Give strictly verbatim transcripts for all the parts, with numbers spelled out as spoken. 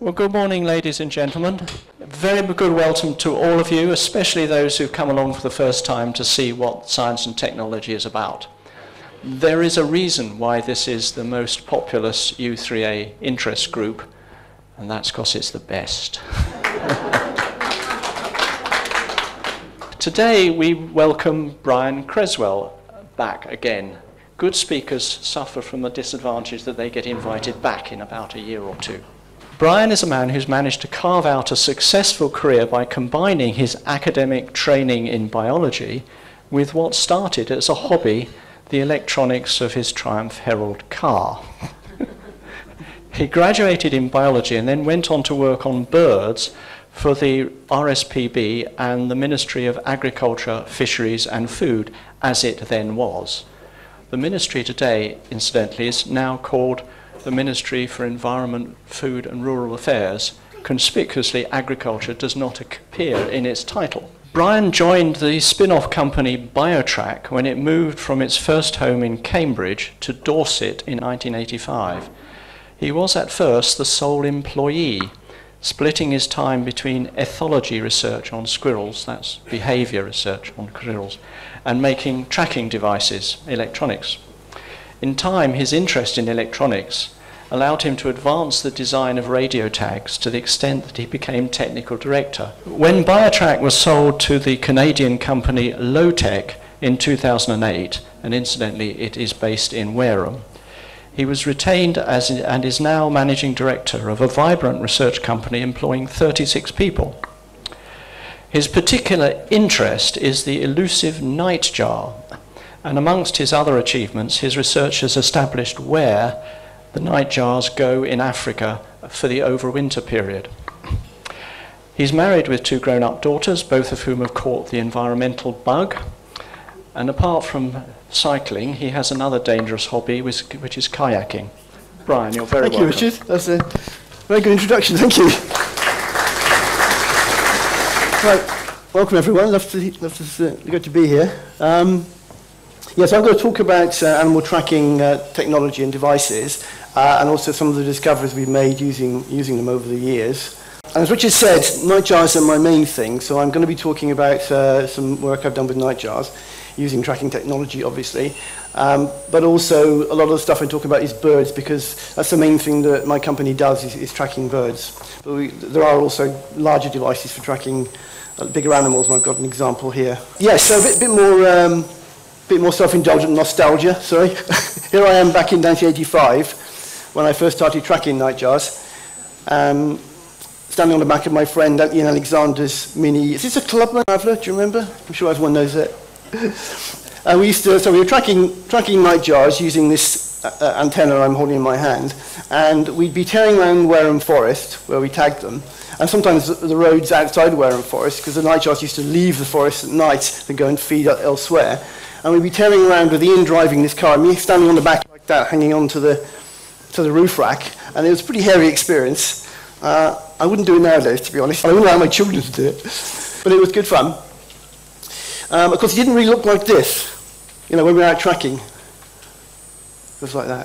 Well, good morning, ladies and gentlemen. Very good welcome to all of you, especially those who've come along for the first time to see what science and technology is about. There is a reason why this is the most populous U three A interest group, and that's because it's the best. Today we welcome Brian Cresswell back again. Good speakers suffer from the disadvantage that they get invited back in about a year or two. Brian is a man who's managed to carve out a successful career by combining his academic training in biology with what started as a hobby, the electronics of his Triumph Herald car. He graduated in biology and then went on to work on birds for the R S P B and the Ministry of Agriculture, Fisheries and Food, as it then was. The ministry today, incidentally, is now called the Ministry for Environment, Food and Rural Affairs. Conspicuously, agriculture does not appear in its title. Brian joined the spin-off company BioTrack when it moved from its first home in Cambridge to Dorset in nineteen eighty-five. He was at first the sole employee, splitting his time between ethology research on squirrels, that's behavior research on squirrels, and making tracking devices, electronics. In time, his interest in electronics allowed him to advance the design of radio tags to the extent that he became technical director. When BioTrack was sold to the Canadian company Lowtech in two thousand eight, and incidentally it is based in Wareham, he was retained as and is now managing director of a vibrant research company employing thirty-six people. His particular interest is the elusive nightjar, and amongst his other achievements, his research has established where the nightjars go in Africa for the overwinter period. He's married with two grown-up daughters, both of whom have caught the environmental bug. And apart from cycling, he has another dangerous hobby, which, which is kayaking. Brian, you're very welcome. Thank you, Richard. That's a very good introduction. Thank you. Right, welcome everyone. Love to, love to, uh, good to be here. Um, Yes, I'm going to talk about uh, animal tracking uh, technology and devices, uh, and also some of the discoveries we've made using, using them over the years. And as Richard said, nightjars are my main thing, so I'm going to be talking about uh, some work I've done with nightjars, using tracking technology, obviously. Um, but also, a lot of the stuff I'm talking about is birds, because that's the main thing that my company does, is, is tracking birds. But we, there are also larger devices for tracking uh, bigger animals, and I've got an example here. Yes, so a bit, bit more... Um, bit more self-indulgent nostalgia, sorry. Here I am back in nineteen eighty-five, when I first started tracking nightjars. Um, standing on the back of my friend Ian Alexander's Mini, is this a Clubman Traveller, do you remember? I'm sure everyone knows it. And we used to, so we were tracking, tracking nightjars using this uh, antenna I'm holding in my hand, and we'd be tearing around Wareham Forest, where we tagged them, and sometimes the, the roads outside Wareham Forest, because the nightjars used to leave the forest at night and go and feed elsewhere. And we'd be tearing around with Ian driving this car, and me standing on the back like that, hanging on to the, to the roof rack. And it was a pretty hairy experience. Uh, I wouldn't do it nowadays, to be honest. I wouldn't allow my children to do it. But it was good fun. Um, of course, it didn't really look like this. You know, when we were out tracking. It was like that.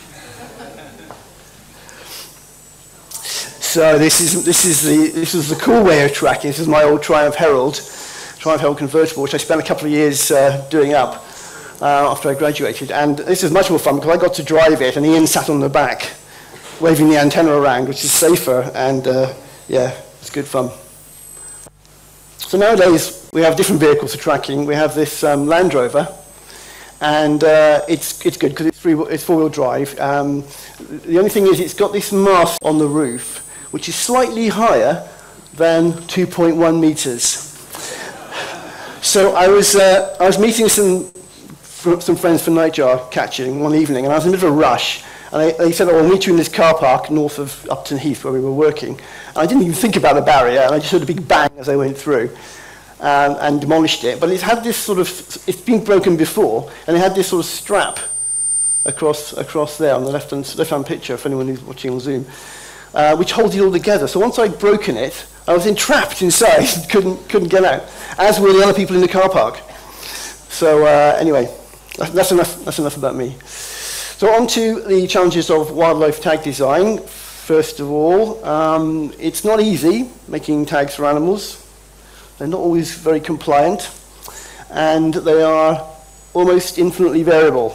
So this is, this is, the, this is the cool way of tracking. This is my old Triumph Herald. Triumph Herald convertible, which I spent a couple of years uh, doing up uh, after I graduated. And this is much more fun because I got to drive it, and Ian sat on the back, waving the antenna around, which is safer, and uh, yeah, it's good fun. So nowadays, we have different vehicles for tracking. We have this um, Land Rover, and uh, it's, it's good because it's, it's four-wheel drive. Um, the only thing is it's got this mast on the roof, which is slightly higher than two point one meters. So I was, uh, I was meeting some, some friends for nightjar catching one evening, and I was in a bit of a rush. And they, they said, oh, I'll meet you in this car park north of Upton Heath where we were working. And I didn't even think about the barrier, and I just heard a big bang as I went through um, and demolished it. But it had this sort of, it's been broken before, and it had this sort of strap across, across there on the left-hand, left-hand picture, for anyone who's watching on Zoom, uh, which holds it all together. So once I'd broken it, I was entrapped inside, couldn't, couldn't get out, as were the other people in the car park. So uh, anyway, that's enough, that's enough about me. So on to the challenges of wildlife tag design. first of all. Um, it's not easy making tags for animals. They're not always very compliant, and they are almost infinitely variable.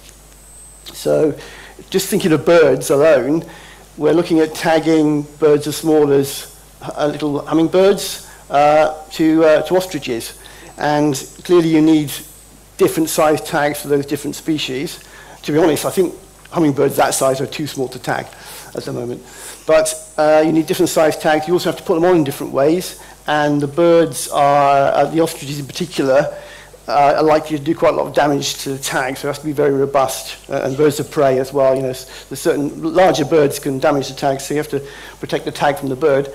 So just thinking of birds alone, we're looking at tagging birds as small as uh, little hummingbirds uh, to, uh, to ostriches. And clearly you need different size tags for those different species. To be honest, I think hummingbirds that size are too small to tag at the moment. But uh, you need different size tags. You also have to put them on in different ways. And the birds are, uh, the ostriches in particular, uh, are likely to do quite a lot of damage to the tag, so it has to be very robust. Uh, and birds of prey as well. You know, there's certain larger birds can damage the tag, so you have to protect the tag from the bird.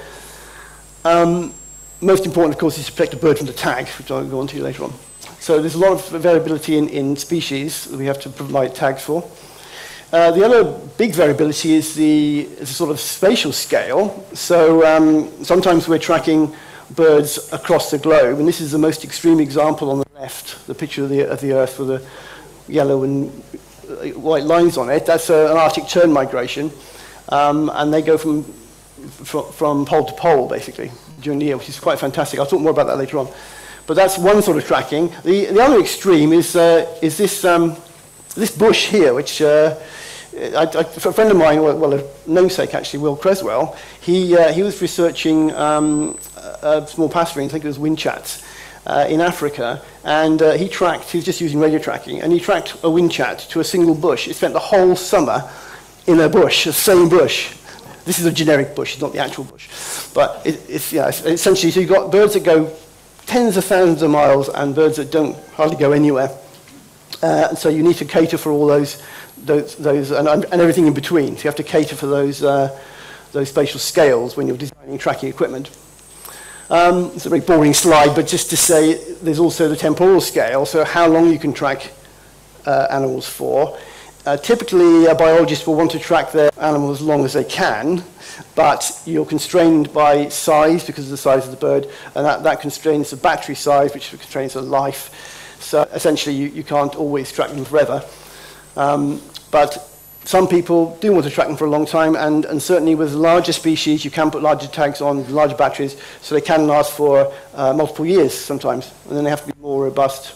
Um, most important, of course, is to protect the bird from the tag, which I'll go on to later on. So there's a lot of variability in, in species that we have to provide tags for. Uh, the other big variability is the, is the sort of spatial scale. So um, sometimes we're tracking birds across the globe, and this is the most extreme example on the left, the picture of the, of the Earth with the yellow and white lines on it. That's a, an Arctic tern migration, um, and they go from, from, from pole to pole, basically, during the year, which is quite fantastic. I'll talk more about that later on. But that's one sort of tracking. The, the other extreme is, uh, is this, um, this bush here, which uh, I, I, a friend of mine, well, a namesake actually, Will Cresswell, he, uh, he was researching um, a small passerine, I think it was windchats, uh, in Africa, and uh, he tracked, he was just using radio tracking, and he tracked a windchat to a single bush. It spent the whole summer in a bush, the same bush. This is a generic bush, it's not the actual bush. But it, it's, yeah, it's essentially, so you've got birds that go tens of thousands of miles and birds that don't hardly go anywhere. Uh, so you need to cater for all those, those, those and, and everything in between. So you have to cater for those, uh, those spatial scales when you're designing tracking equipment. Um, it's a very boring slide, but just to say there's also the temporal scale, so how long you can track uh, animals for. Uh, typically, a biologist will want to track their animals as long as they can, but you're constrained by size because of the size of the bird, and that, that constrains the battery size, which constrains the life. So essentially, you, you can't always track them forever. Um, but some people do want to track them for a long time, and, and certainly with larger species, you can put larger tags on, larger batteries, so they can last for uh, multiple years sometimes, and then they have to be more robust.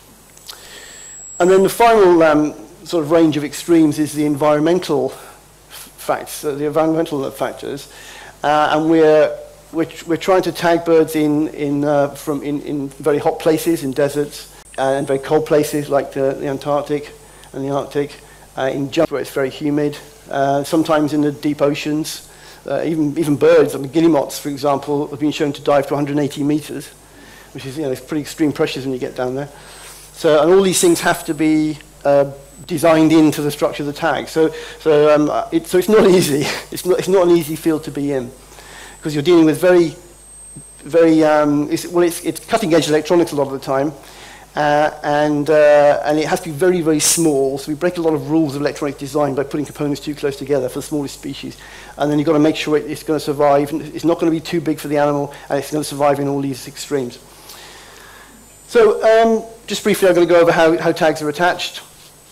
And then the final um, sort of range of extremes is the environmental facts, uh, the environmental factors, uh, and we're, we're we're trying to tag birds in in uh, from in, in very hot places, in deserts, uh, and very cold places like the, the Antarctic and the Arctic, uh, in jungles where it's very humid, uh, sometimes in the deep oceans, uh, even even birds. I mean, guillemots, for example, have been shown to dive to one hundred eighty meters, which is, you know, it's pretty extreme pressures when you get down there. So, and all these things have to be uh, designed into the structure of the tag. So, so, um, it, so it's not easy. It's not, it's not an easy field to be in, because you're dealing with very, very, um, it's, well, it's, it's cutting-edge electronics a lot of the time, uh, and, uh, and it has to be very, very small. So we break a lot of rules of electronic design by putting components too close together for the smallest species. And then you've got to make sure it, it's going to survive. It's not going to be too big for the animal, and it's going to survive in all these extremes. So um, just briefly, I'm going to go over how, how tags are attached.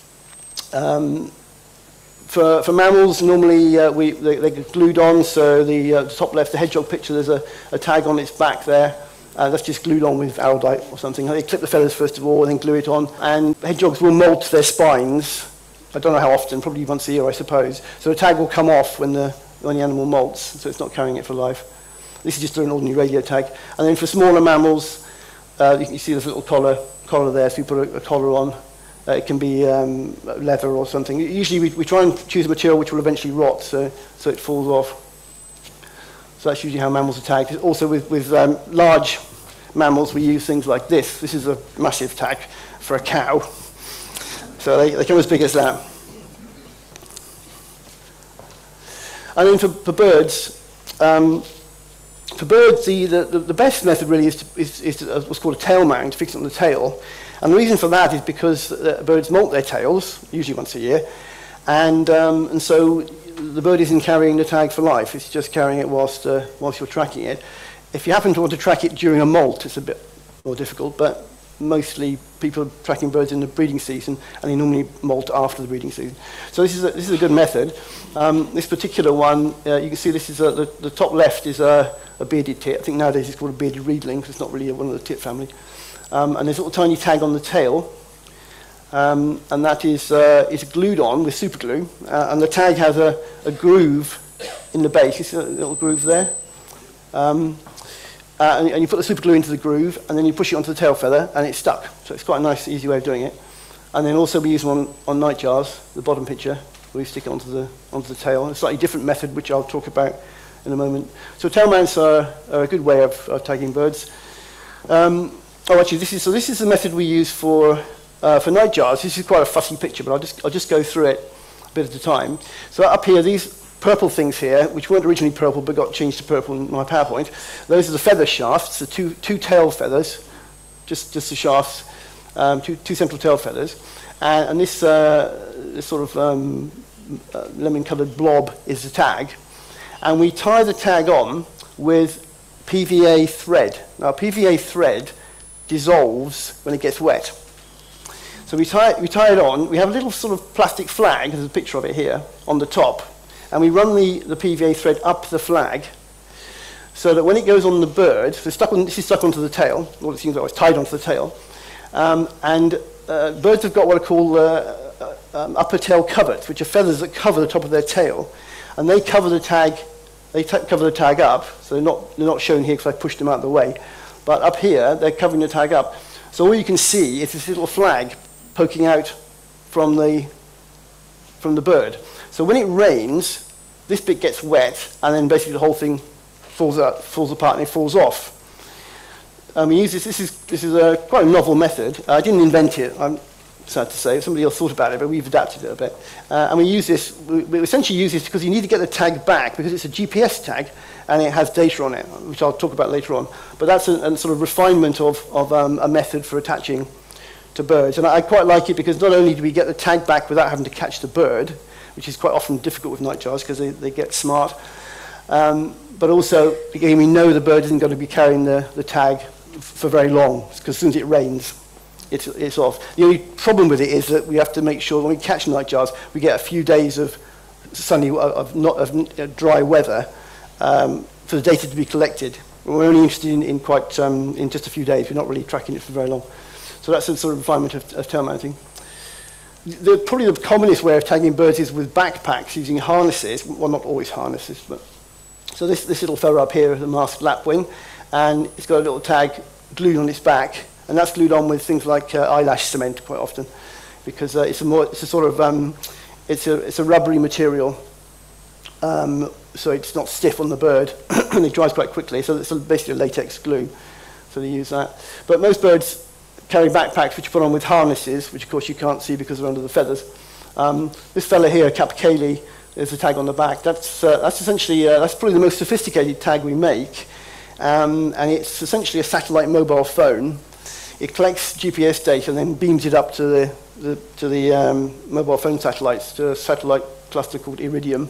Um, for, for mammals, normally uh, we, they, they get glued on, so the, uh, the top left, the hedgehog picture, there's a, a tag on its back there. Uh, that's just glued on with araldite or something. They clip the feathers first of all and then glue it on. And hedgehogs will molt their spines. I don't know how often, probably once a year, I suppose. So the tag will come off when the, when the animal molts, so it's not carrying it for life. This is just an ordinary radio tag. And then for smaller mammals, uh, you can see this little collar, collar there, so you put a, a collar on. Uh, it can be um, leather or something. Usually we, we try and choose a material which will eventually rot, so, so it falls off. So that's usually how mammals are tagged. Also with, with um, large mammals, we use things like this. This is a massive tag for a cow. So they, they come as big as that. And then for, for birds, um, for birds, the, the, the best method really is, to, is, is to, uh, what's called a tail mount, to fix it on the tail. And the reason for that is because uh, birds molt their tails, usually once a year, and, um, and so the bird isn't carrying the tag for life, it's just carrying it whilst, uh, whilst you're tracking it. If you happen to want to track it during a molt, it's a bit more difficult, but mostly people are tracking birds in the breeding season, and they normally molt after the breeding season. So this is a, this is a good method. Um, this particular one, uh, you can see this is a, the, the top left is a, a bearded tit. I think nowadays it's called a bearded reedling, because it's not really one of the tit family. Um, and there's a little tiny tag on the tail, um, and that is, uh, is glued on with super glue, uh, and the tag has a, a groove in the base. You see a little groove there? Um, Uh, and, and you put the super glue into the groove, and then you push it onto the tail feather, and it's stuck. So it's quite a nice, easy way of doing it. And then also we use them on, on nightjars, the bottom picture, where we stick it onto the, onto the tail. A slightly different method, which I'll talk about in a moment. So tail mounts are, are a good way of, of tagging birds. Um, oh, actually, this is, so this is the method we use for, uh, for nightjars. This is quite a fussy picture, but I'll just, I'll just go through it a bit at a time. So up here, these purple things here, which weren't originally purple but got changed to purple in my PowerPoint, those are the feather shafts, the two, two tail feathers, just, just the shafts, um, two, two central tail feathers. And, and this, uh, this sort of um, uh, lemon-coloured blob is the tag. And we tie the tag on with P V A thread. Now, P V A thread dissolves when it gets wet. So we tie, we tie it on. We have a little sort of plastic flag, there's a picture of it here, on the top. And we run the, the P V A thread up the flag so that when it goes on the bird, so stuck on, this is stuck onto the tail, well, it seems like it's tied onto the tail, um, and uh, birds have got what are called uh, uh, um, upper tail coverts, which are feathers that cover the top of their tail, and they cover the tag, they cover the tag up, so they're not, they're not shown here because I pushed them out of the way, but up here, they're covering the tag up. So all you can see is this little flag poking out from the, from the bird. So when it rains, this bit gets wet, and then basically the whole thing falls out, falls apart, and it falls off. Um, we use this. This is this is a quite a novel method. Uh, I didn't invent it. I'm sad to say. Somebody else thought about it, but we've adapted it a bit. Uh, and we use this. We, we essentially use this because you need to get the tag back because it's a G P S tag, and it has data on it, which I'll talk about later on. But that's a, a sort of refinement of of um, a method for attaching to birds, and I, I quite like it because not only do we get the tag back without having to catch the bird, which is quite often difficult with nightjars because they, they get smart. Um, but also, again, we know the bird isn't going to be carrying the, the tag for very long because as soon as it rains, it's, it's off. The only problem with it is that we have to make sure when we catch nightjars, we get a few days of sunny, of, not, of dry weather um, for the data to be collected. We're only interested in, in, quite, um, in just a few days. We're not really tracking it for very long. So that's a sort of refinement of, of tail mounting. The, probably the commonest way of tagging birds is with backpacks using harnesses. Well, not always harnesses, but so this, this little fella up here is a masked lapwing, and it's got a little tag glued on its back, and that's glued on with things like uh, eyelash cement quite often, because uh, it's a more it's a sort of um, it's a it's a rubbery material, um, so it's not stiff on the bird, and it dries quite quickly. So it's basically a latex glue. So they use that, but most birds carry backpacks which are put on with harnesses, which of course you can't see because they're under the feathers. Um, this fella here, Capercaillie, there's a tag on the back. That's, uh, that's essentially, uh, that's probably the most sophisticated tag we make. Um, and it's essentially a satellite mobile phone. It collects G P S data and then beams it up to the, the, to the um, mobile phone satellites, to a satellite cluster called Iridium.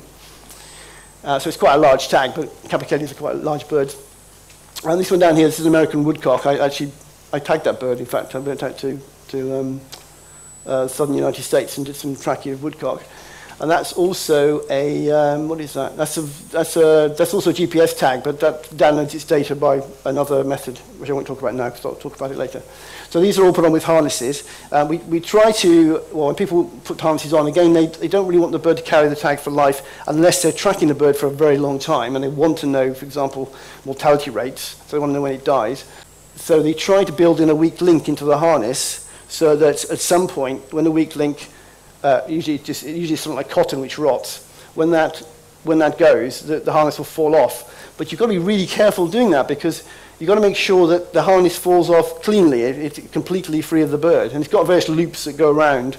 Uh, so it's quite a large tag, but Capercaillies are quite large birds. And this one down here, this is an American woodcock. I actually I tagged that bird, in fact. I went out to, to um, uh, southern United States and did some tracking of woodcock. And that's also a, um, what is that? That's, a, that's, a, that's also a G P S tag, but that downloads its data by another method, which I won't talk about now because I'll talk about it later. So these are all put on with harnesses. Uh, we, we try to, well, when people put harnesses on, again, they, they don't really want the bird to carry the tag for life unless they're tracking the bird for a very long time and they want to know, for example, mortality rates, so they want to know when it dies. So they try to build in a weak link into the harness so that at some point, when the weak link, uh, usually just usually something like cotton which rots, when that when that goes, the, the harness will fall off. But you've got to be really careful doing that because you've got to make sure that the harness falls off cleanly. It, it's completely free of the bird, and it's got various loops that go around,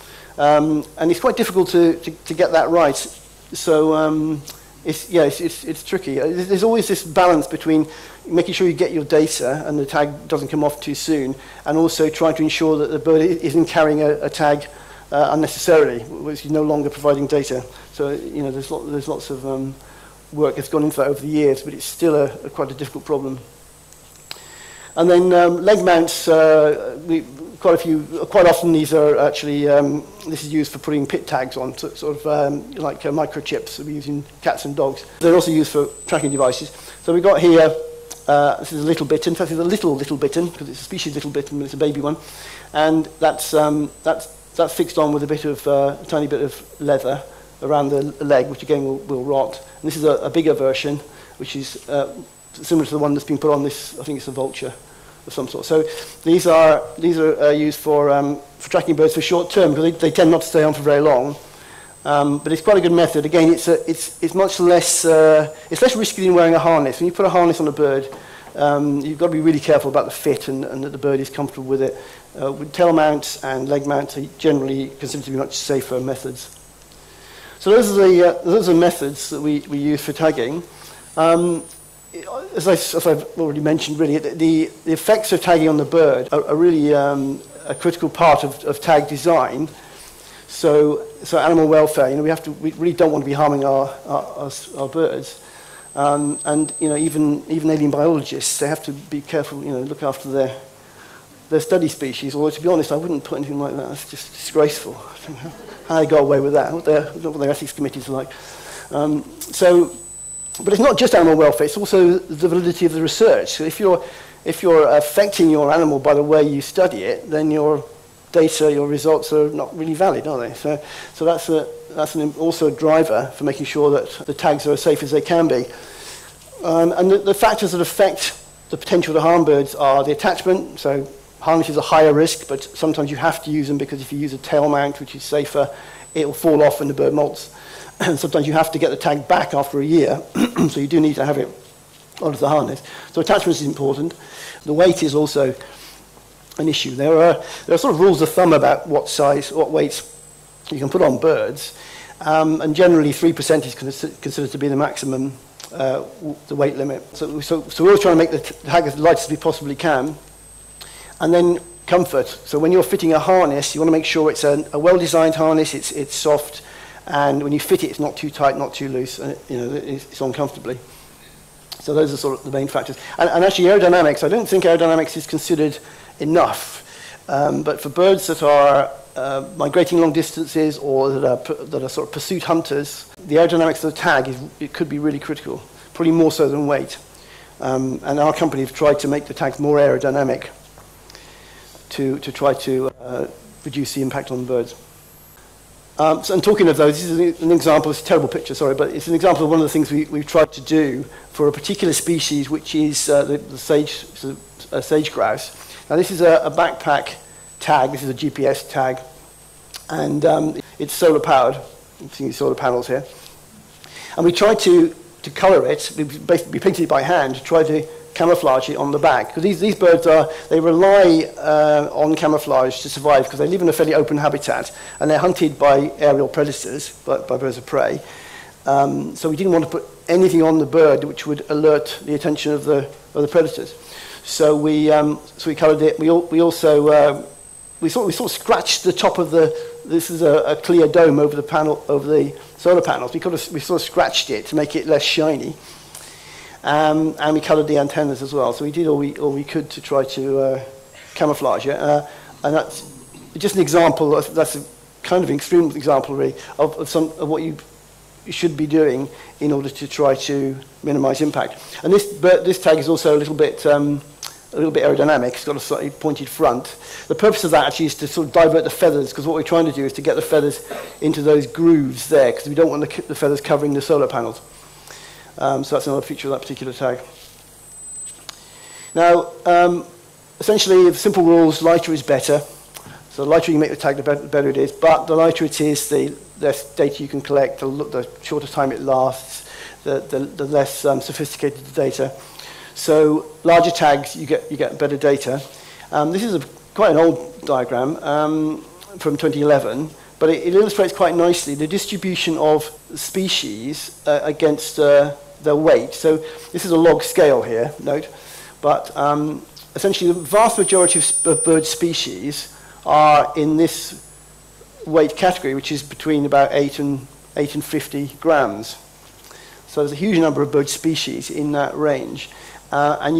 um, and it's quite difficult to, to, to get that right. So um, it's yeah, it's, it's it's tricky. There's always this balance between making sure you get your data and the tag doesn't come off too soon, and also trying to ensure that the bird isn't carrying a, a tag uh, unnecessarily, which is no longer providing data. So you know, there's, lot, there's lots of um, work that's gone into that over the years, but it's still a, a quite a difficult problem. And then um, leg mounts, uh, we, quite a few, quite often these are actually, um, this is used for putting pit tags on, so, sort of um, like uh, microchips that we use in cats and dogs. They're also used for tracking devices. So we've got here, uh, this is a little bitten, in fact it's a little little bitten, because it's a species little bitten, but it's a baby one. And that's, um, that's, that's fixed on with a bit of, uh, a tiny bit of leather around the leg, which again will, will rot. And this is a, a bigger version, which is uh, similar to the one that's been put on this, I think it's a vulture of some sort. So these are, these are uh, used for, um, for tracking birds for short term, because they, they tend not to stay on for very long. Um, but it's quite a good method. Again, it's, a, it's, it's much less, uh, it's less risky than wearing a harness. When you put a harness on a bird, um, you've got to be really careful about the fit and, and that the bird is comfortable with it. Uh, with tail mounts and leg mounts are generally considered to be much safer methods. So those are the, uh, those are methods that we, we use for tagging. Um, As, I, as I've already mentioned, really, the, the effects of tagging on the bird are, are really um, a critical part of, of tag design. So, so animal welfare, you know, we have to, we really don't want to be harming our, our, our, our birds. Um, and, you know, even, even alien biologists, they have to be careful, you know, look after their, their study species. Although, to be honest, I wouldn't put anything like that. It's just disgraceful. How they got away with that, what their, what their ethics committees are like. Um, so, But it's not just animal welfare, it's also the validity of the research. So if you're, if you're affecting your animal by the way you study it, then your data, your results are not really valid, are they? So, so that's, a, that's an, also a driver for making sure that the tags are as safe as they can be. Um, and the, the factors that affect the potential to harm birds are the attachment. So harnesses are higher risk, but sometimes you have to use them because if you use a tail mount, which is safer, it will fall off when the bird molts. And sometimes you have to get the tag back after a year, so you do need to have it onto the harness. So attachment is important. The weight is also an issue. There are, there are sort of rules of thumb about what size, what weights you can put on birds, um, and generally three percent is considered to be the maximum, uh, the weight limit. So, so, so we're always trying to make the tag as light as we possibly can. And then comfort. So when you're fitting a harness, you want to make sure it's a, a well-designed harness, it's, it's soft, and when you fit it, it's not too tight, not too loose, and it, you know, it's on comfortably. So those are sort of the main factors. And, and actually aerodynamics, I don't think aerodynamics is considered enough. Um, but for birds that are uh, migrating long distances or that are, that are sort of pursuit hunters, the aerodynamics of the tag, is, it could be really critical, probably more so than weight. Um, and our company have tried to make the tags more aerodynamic to, to try to uh, reduce the impact on the birds. Um, so, and talking of those, this is an example, it's a terrible picture, sorry, but it's an example of one of the things we, we've tried to do for a particular species, which is uh, the, the sage, uh, sage grouse. Now this is a, a backpack tag, this is a G P S tag, and um, it's solar powered, you see these solar panels here. And we tried to, to colour it, we basically painted it by hand, to try to camouflage it on the back. Because these, these birds are, they rely uh, on camouflage to survive because they live in a fairly open habitat and they're hunted by aerial predators, by, by birds of prey. Um, so we didn't want to put anything on the bird which would alert the attention of the, of the predators. So we, um, so we coloured it. We, al we also, uh, we, sort, we sort of scratched the top of the, this is a, a clear dome over the panel, over the solar panels. We, could have, we sort of scratched it to make it less shiny. Um, and we coloured the antennas as well. So we did all we, all we could to try to uh, camouflage it. Uh, and that's just an example, that's, that's a kind of extreme example really, of, of, some, of what you, you should be doing in order to try to minimise impact. And this, but this tag is also a little bit, um, a little bit aerodynamic. It's got a slightly pointed front. The purpose of that actually is to sort of divert the feathers, because what we're trying to do is to get the feathers into those grooves there, because we don't want the, the feathers covering the solar panels. Um, so that's another feature of that particular tag. Now, um, essentially, the simple rules, lighter is better. So the lighter you make the tag, the better, the better it is. But the lighter it is, the less data you can collect, the, the shorter time it lasts, the, the, the less um, sophisticated the data. So larger tags, you get, you get better data. Um, this is a, quite an old diagram um, from twenty eleven. But it, it illustrates quite nicely the distribution of species uh, against uh, their weight. So this is a log scale here, note. But um, essentially the vast majority of, of bird species are in this weight category, which is between about eight and, eight and fifty grams. So there's a huge number of bird species in that range. Uh, and you,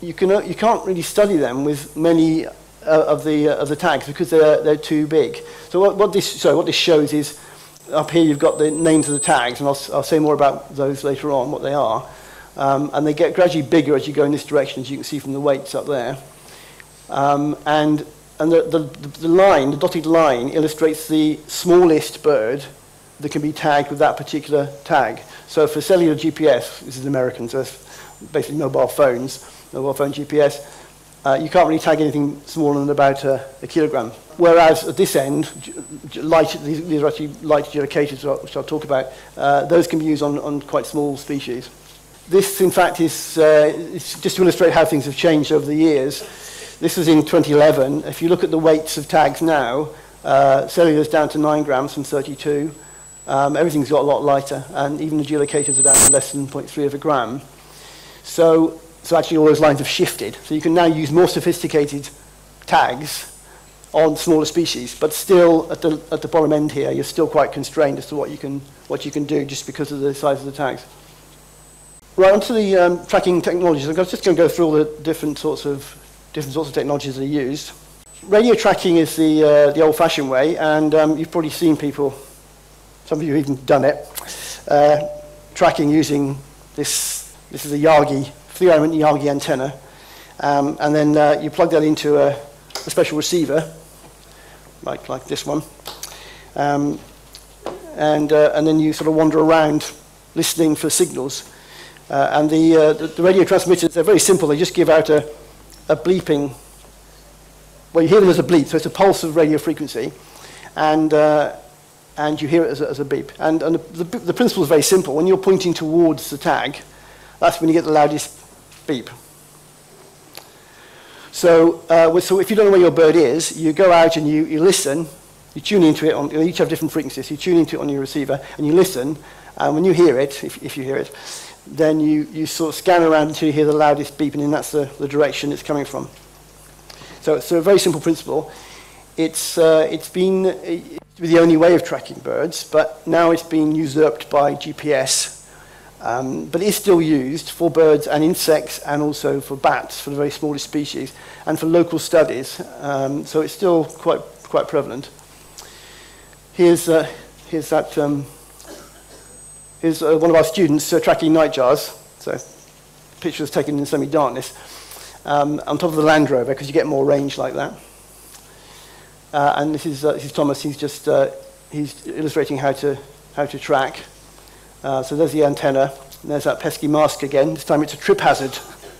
you, can, you can't really study them with many uh, of, the, uh, of the tags because they're, they're too big. So what, what, this, so what this shows is, up here you've got the names of the tags, and I'll, I'll say more about those later on, what they are. Um, and they get gradually bigger as you go in this direction, as you can see from the weights up there. Um, and and the, the, the line, the dotted line, illustrates the smallest bird that can be tagged with that particular tag. So for cellular G P S, this is American, so it's basically mobile phones, mobile phone G P S, uh, you can't really tag anything smaller than about a, a kilogram. Whereas at this end, light, these, these are actually light geolocators, which I'll talk about, uh, those can be used on, on quite small species. This, in fact, is uh, it's just to illustrate how things have changed over the years. This was in twenty eleven. If you look at the weights of tags now, uh, cellular's down to nine grams from thirty-two. Um, everything's got a lot lighter, and even the geolocators are down to less than zero point three of a gram. So, so actually all those lines have shifted. So you can now use more sophisticated tags on smaller species, but still at the, at the bottom end here, you're still quite constrained as to what you can, what you can do just because of the size of the tags. Right, onto the um, tracking technologies. I'm just going to go through all the different sorts of different sorts of technologies that are used. Radio tracking is the uh, the old-fashioned way, and um, you've probably seen people, some of you have even done it, uh, tracking using this. This is a Yagi, three-element Yagi antenna, um, and then uh, you plug that into a, a special receiver, like like this one, um, and uh, and then you sort of wander around listening for signals. Uh, and the, uh, the, the radio transmitters, they're very simple. They just give out a, a bleeping, well, you hear them as a bleep, so it's a pulse of radio frequency, and, uh, and you hear it as a, as a beep. And, and the, the, the principle is very simple. When you're pointing towards the tag, that's when you get the loudest beep. So, uh, so if you don't know where your bird is, you go out and you, you listen, you tune into it, on, you each have different frequencies, so you tune into it on your receiver, and you listen, and when you hear it, if, if you hear it, then you, you sort of scan around until you hear the loudest beeping, and that's the, the direction it's coming from. So it's a very simple principle. It's, uh, it's been it's the only way of tracking birds, but now it's been usurped by G P S. Um, but it is still used for birds and insects, and also for bats, for the very smallest species, and for local studies. Um, so it's still quite, quite prevalent. Here's, uh, here's that... Um, Here's uh, one of our students uh, tracking nightjars. So, picture was taken in semi-darkness um, on top of the Land Rover, because you get more range like that. Uh, and this is uh, this is Thomas. He's just uh, he's illustrating how to how to track. Uh, so there's the antenna. And there's that pesky mask again. This time it's a trip hazard.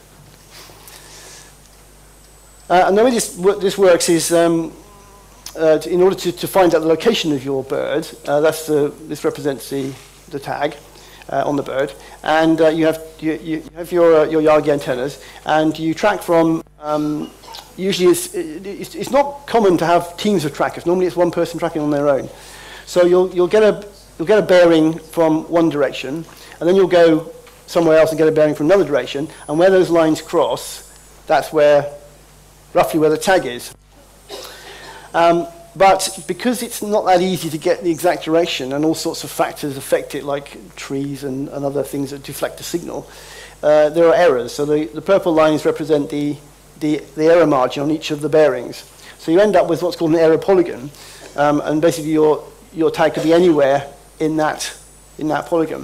Uh, and the way this this works is, um, uh, to, in order to, to find out the location of your bird, uh, that's the this represents the the tag uh, on the bird, and uh, you have you, you have your uh, your Yagi antennas, and you track from. Um, usually, it's, it's it's not common to have teams of trackers. Normally, it's one person tracking on their own. So you'll you'll get a you'll get a bearing from one direction, and then you'll go somewhere else and get a bearing from another direction, and where those lines cross, that's where roughly where the tag is. Um, But because it's not that easy to get the exact direction, and all sorts of factors affect it, like trees and, and other things that deflect the signal, uh, there are errors. So the, the purple lines represent the, the, the error margin on each of the bearings. So you end up with what's called an error polygon, um, and basically your, your tag could be anywhere in that, in that polygon.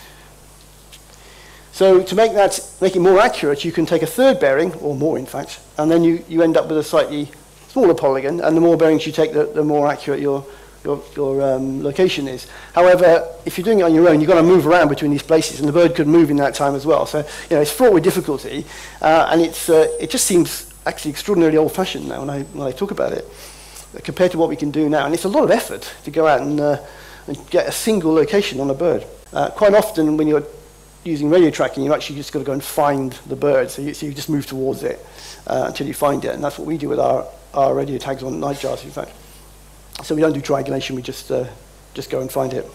So to make that make it more accurate, you can take a third bearing, or more in fact, and then you, you end up with a slightly smaller polygon, and the more bearings you take, the, the more accurate your, your, your um, location is. However, if you're doing it on your own, you've got to move around between these places, and the bird could move in that time as well. So, you know, it's fraught with difficulty, uh, and it's, uh, it just seems actually extraordinarily old-fashioned now when I, when I talk about it, compared to what we can do now. And it's a lot of effort to go out and, uh, and get a single location on a bird. Uh, quite often, when you're using radio tracking, you actually just got to go and find the bird, so you, so you just move towards it uh, until you find it, and that's what we do with our our radio tags on nightjars, in fact. So we don't do triangulation, we just uh, just go and find it.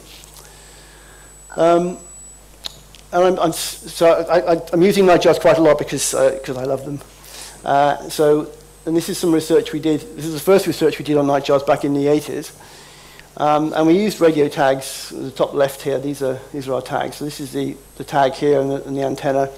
Um, and I'm, I'm, so I, I, I'm using nightjars quite a lot because because uh, I love them. Uh, so, and this is some research we did. This is the first research we did on nightjars back in the eighties. Um, and we used radio tags. At the top left here, these are these are our tags. So this is the the tag here and the, and the antenna.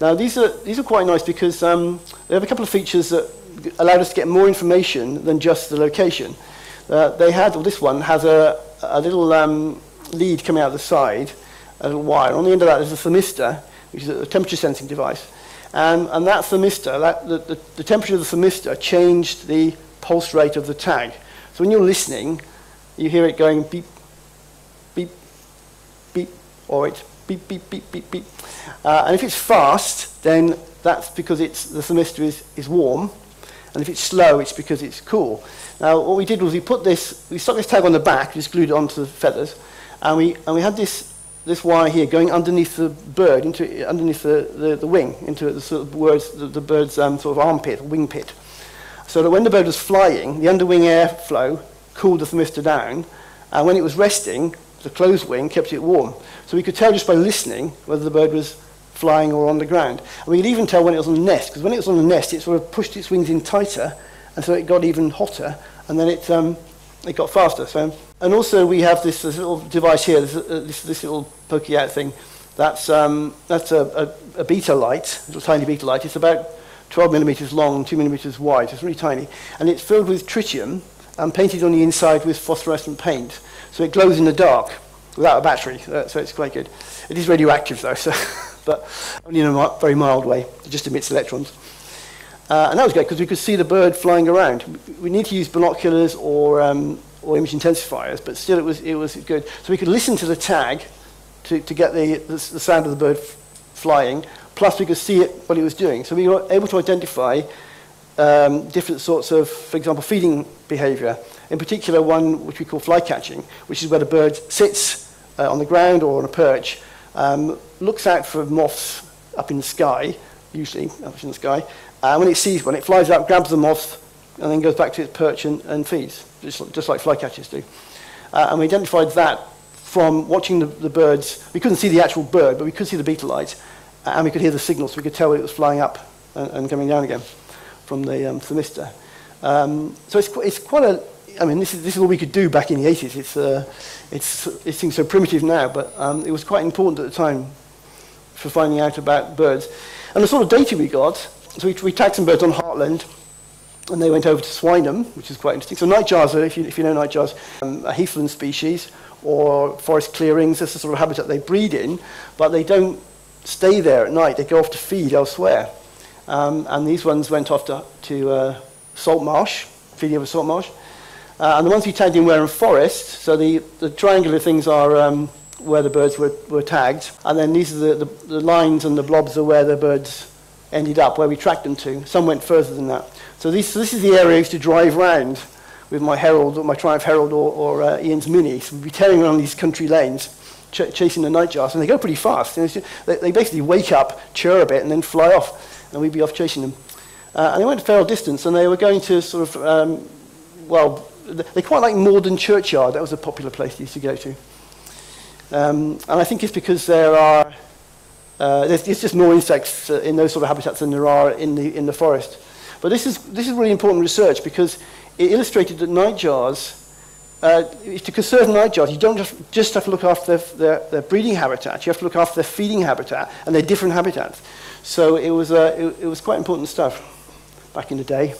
Now these are, these are quite nice because um, they have a couple of features that allowed us to get more information than just the location. Uh, they had, or this one, has a, a little um, lead coming out the side, a little wire. On the end of that is a thermistor, which is a temperature sensing device. And, and that thermistor, that, the, the, the temperature of the thermistor changed the pulse rate of the tag. So when you're listening, you hear it going beep, beep, beep, or it's beep, beep, beep, beep, beep. Uh, and if it's fast, then that's because it's, the thermistor is, is warm. And if it's slow, it's because it's cool. Now, what we did was we put this, we stuck this tag on the back, just glued it onto the feathers, and we, and we had this, this wire here going underneath the bird, into, underneath the, the, the wing, into the, sort of birds, the, the bird's um, sort of armpit, or wing pit. So that when the bird was flying, the underwing airflow cooled the thermistor down, and when it was resting, the closed wing kept it warm. So we could tell just by listening whether the bird was flying or on the ground. And we could even tell when it was on the nest, because when it was on the nest, it sort of pushed its wings in tighter, and so it got even hotter, and then it, um, it got faster. So, and also we have this, this little device here, this, uh, this, this little pokey out thing. That's, um, that's a, a, a beta light, a little tiny beta light. It's about twelve millimeters long, two millimeters wide. It's really tiny. And it's filled with tritium and painted on the inside with phosphorescent paint. So it glows in the dark without a battery, uh, so it's quite good. It is radioactive though, so but only in a very mild way. It just emits electrons. Uh, and that was great because we could see the bird flying around. We need to use binoculars or, um, or image intensifiers, but still it was, it was good. So we could listen to the tag to, to get the, the, the sound of the bird f flying, plus we could see it, what it was doing. So we were able to identify um, different sorts of, for example, feeding behavior. In particular, one which we call fly catching, which is where the bird sits uh, on the ground or on a perch, um, looks out for moths up in the sky, usually up in the sky, and when it sees one, it flies up, grabs the moth, and then goes back to its perch and, and feeds, just, just like flycatchers do. Uh, and we identified that from watching the, the birds. We couldn't see the actual bird, but we could see the beetle light, and we could hear the signals, so we could tell it was flying up and, and coming down again from the um, thermistor. Um, so it's, it's quite a, I mean, this is, this is what we could do back in the eighties. It's, uh, it's, it seems so primitive now, but um, it was quite important at the time for finding out about birds. And the sort of data we got, so we, we tagged some birds on Heartland, and they went over to Swineham, which is quite interesting. So nightjars, are, if you, if you know nightjars, um, a heathland species, or forest clearings, that's the sort of habitat they breed in, but they don't stay there at night. They go off to feed elsewhere. Um, and these ones went off to, to uh, salt marsh, feeding over salt marsh. Uh, and the ones we tagged in were in forest, so the, the triangular things are um, where the birds were, were tagged, and then these are the, the, the lines and the blobs are where the birds ended up, where we tracked them to. Some went further than that. So this, so this is the area I used to drive round with my Herald, or my Triumph Herald, or, or uh, Ian's Mini. So we'd be tearing around these country lanes, ch chasing the nightjars, and they go pretty fast. You know, they, they basically wake up, chirr a bit, and then fly off, and we'd be off chasing them. Uh, and they went a fair distance, and they were going to sort of, um, well, they quite like Morden Churchyard. That was a popular place they used to go to. Um, and I think it's because there are, uh, there's, there's just more insects uh, in those sort of habitats than there are in the, in the forest. But this is, this is really important research because it illustrated that nightjars, uh, to conserve nightjars, you don't just, just have to look after their, their, their breeding habitat, you have to look after their feeding habitat and their different habitats. So it was, uh, it, it was quite important stuff back in the day.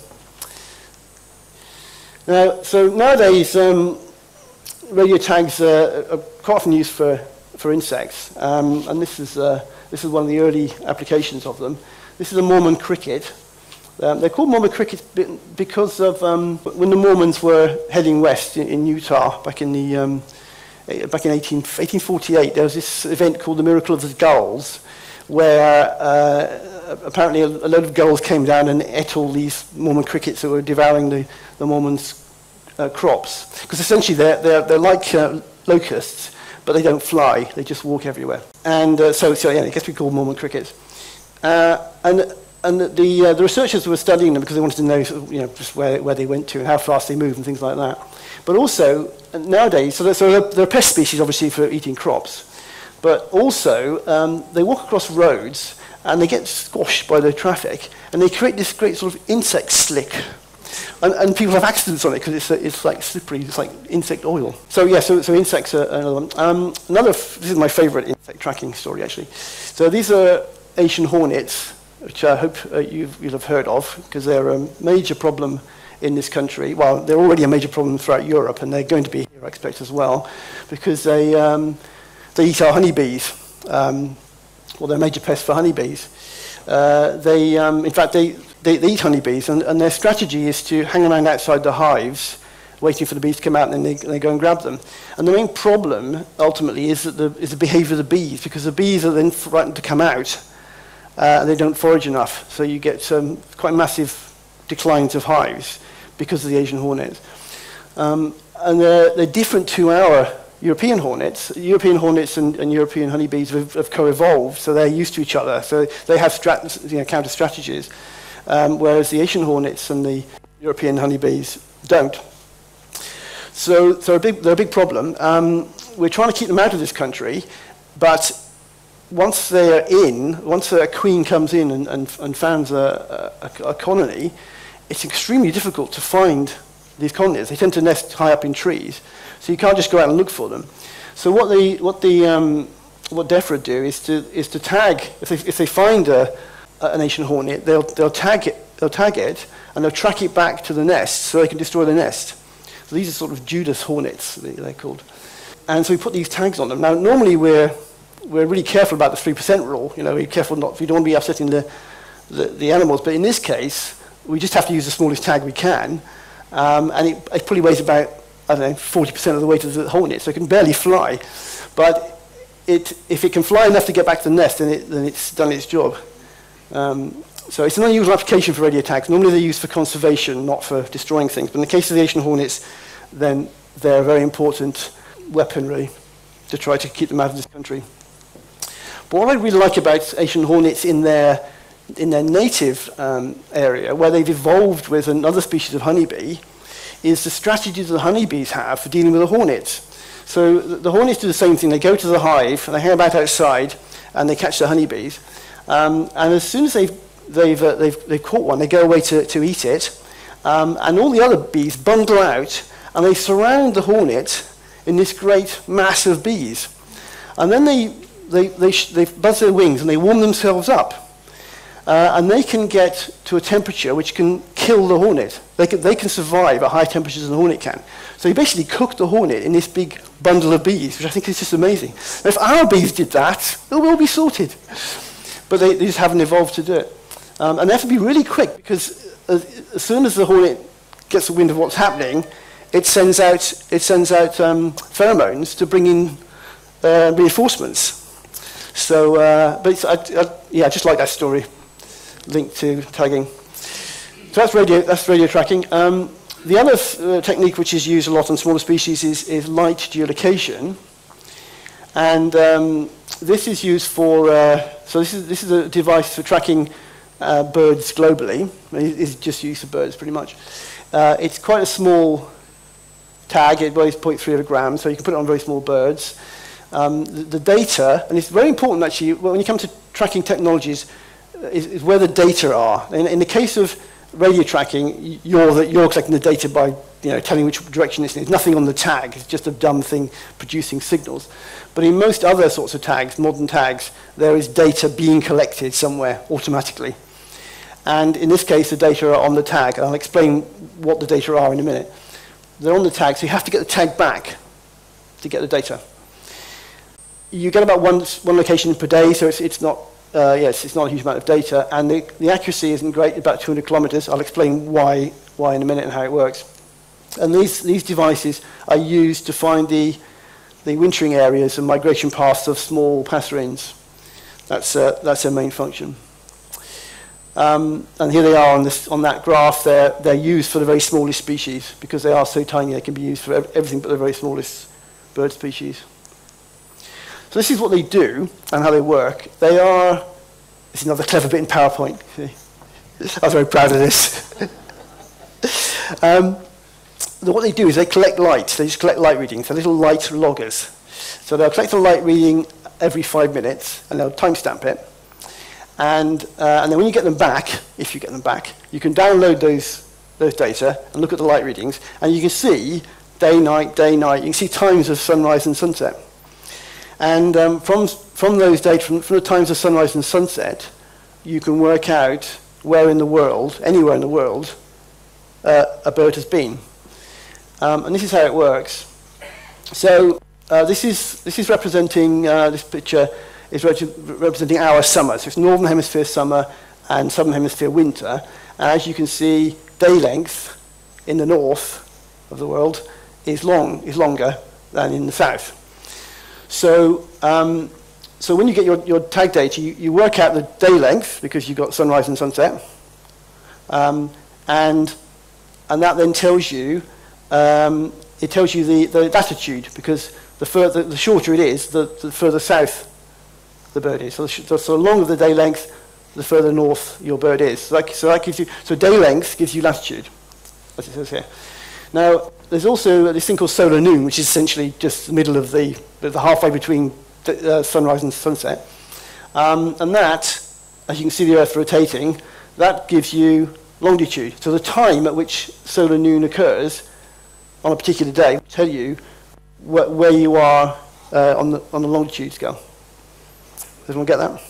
Now, so nowadays, um, radio tags uh, are quite often used for, for insects, um, and this is, uh, this is one of the early applications of them. This is a Mormon cricket. Um, they're called Mormon crickets because of um, when the Mormons were heading west in, in Utah back in, the, um, back in eighteen forty-eight. There was this event called the Miracle of the Gulls, where uh, apparently a, a load of gulls came down and ate all these Mormon crickets that were devouring the, the Mormons' uh, crops. Because essentially they're, they're, they're like uh, locusts, but they don't fly, they just walk everywhere. And uh, so, so yeah, I guess we call Mormon crickets. Uh, and and the, uh, the researchers were studying them because they wanted to know, you know, just where, where they went to and how fast they moved and things like that. But also, nowadays, so, so they're a pest species, obviously, for eating crops. But also, um, they walk across roads and they get squashed by the traffic, and they create this great sort of insect slick. And, and people have accidents on it because it's, it's like slippery, it's like insect oil. So yeah, so, so insects are another one. Um, another, f this is my favorite insect tracking story, actually. So these are Asian hornets, which I hope uh, you've, you'll have heard of, because they're a major problem in this country. Well, they're already a major problem throughout Europe, and they're going to be here, I expect, as well, because they, um, they eat our honeybees. Um, well, they're a major pest for honeybees. Uh, they, um, in fact, they, they, they eat honeybees, and, and their strategy is to hang around outside the hives, waiting for the bees to come out, and then they, they go and grab them. And the main problem, ultimately, is, that the, is the behavior of the bees, because the bees are then frightened to come out, uh, and they don't forage enough. So you get um, quite massive declines of hives because of the Asian hornets. Um, and they're, they're different to our European hornets. European hornets and, and European honeybees have, have co-evolved, so they're used to each other. So they have strat you know, counter strategies, um, whereas the Asian hornets and the European honeybees don't. So, so a big, they're a big problem. Um, we're trying to keep them out of this country, but once they're in, once a queen comes in and, and, and founds a, a, a colony, it's extremely difficult to find these colonies. They tend to nest high up in trees, so you can't just go out and look for them. So what the what the um, what DEFRA do is to is to tag. If they if they find a, an Asian hornet, they'll they'll tag it. They'll tag it and they'll track it back to the nest so they can destroy the nest. So these are sort of Judas hornets, they're called. And so we put these tags on them. Now, normally we're, we're really careful about the three percent rule. You know, we're careful not, we don't want to be upsetting the, the, the animals. But in this case, we just have to use the smallest tag we can. Um, and it, it probably weighs about, I don't know, forty percent of the weight of the hornet, so it can barely fly. But it, if it can fly enough to get back to the nest, then, it, then it's done its job. Um, So it's an unusual application for radio tags. Normally they're used for conservation, not for destroying things. But in the case of the Asian hornets, then they're a very important weaponry to try to keep them out of this country. But what I really like about Asian hornets in their, in their native um, area, where they've evolved with another species of honeybee, is the strategies that the honeybees have for dealing with the hornets. So the, the hornets do the same thing. They go to the hive, and they hang about outside, and they catch the honeybees. Um, and as soon as they've They've, uh, they've, they've caught one, they go away to, to eat it, um, and all the other bees bundle out, and they surround the hornet in this great mass of bees. And then they, they, they, sh they buzz their wings, and they warm themselves up. Uh, and they can get to a temperature which can kill the hornet. They can, they can survive at higher temperatures than the hornet can. So you basically cook the hornet in this big bundle of bees, which I think is just amazing. Now, if our bees did that, it would all be sorted. But they, they just haven't evolved to do it. Um, and they have to be really quick, because as, as soon as the hornet gets a wind of what's happening, it sends out, it sends out um, pheromones to bring in uh, reinforcements. So, uh, but it's, I, I, yeah, I just like that story linked to tagging. So that's radio, that's radio tracking. Um, the other uh, technique which is used a lot on smaller species is, is light geolocation. And um, this is used for, uh, so this is, this is a device for tracking Uh, birds globally. It's just use of birds, pretty much. Uh, it's quite a small tag. It weighs zero point three of a gram, so you can put it on very small birds. Um, the, the data, and it's very important actually, when you come to tracking technologies, uh, is, is where the data are. In, in the case of radio tracking, you're, the, you're collecting the data by you know, telling which direction it's in. There's nothing on the tag. It's just a dumb thing producing signals. But in most other sorts of tags, modern tags, there is data being collected somewhere automatically. And in this case, the data are on the tag. And I'll explain what the data are in a minute. They're on the tag, so you have to get the tag back to get the data. You get about one, one location per day, so it's, it's not uh, yes, it's not a huge amount of data. And the, the accuracy isn't great, about two hundred kilometers. I'll explain why, why in a minute and how it works. And these, these devices are used to find the, the wintering areas and migration paths of small passerines. That's, uh, that's their main function. Um, and here they are on, this, on that graph. They're, they're used for the very smallest species because they are so tiny they can be used for everything but the very smallest bird species. So this is what they do and how they work. They are, this is another clever bit in PowerPoint. I was very proud of this. um, what they do is they collect light. They just collect light readings. They're little light loggers. So they'll collect a light reading every five minutes and they'll timestamp it. And, uh, and then when you get them back, if you get them back, you can download those, those data and look at the light readings, and you can see day, night, day, night. You can see times of sunrise and sunset. And um, from from those data, from, from the times of sunrise and sunset, you can work out where in the world, anywhere in the world, uh, a bird has been. Um, and this is how it works. So uh, this is this is representing uh, this picture is re representing our summer. So it's northern hemisphere summer and southern hemisphere winter. And as you can see, day length in the north of the world is long is longer than in the south. So um, so when you get your, your tag data, you, you work out the day length because you've got sunrise and sunset, um, and and that then tells you. Um, it tells you the, the latitude, because the further, the shorter it is, the, the further south the bird is. So the, so the longer the day length, the further north your bird is. So that, so that gives you, so day length gives you latitude, as it says here. Now, there's also this thing called solar noon, which is essentially just the middle of the, the halfway between the, uh, sunrise and sunset. Um, and that, as you can see the Earth rotating, that gives you longitude. So the time at which solar noon occurs on a particular day will tell you wh where you are uh, on, the, on the longitude scale. Does everyone get that?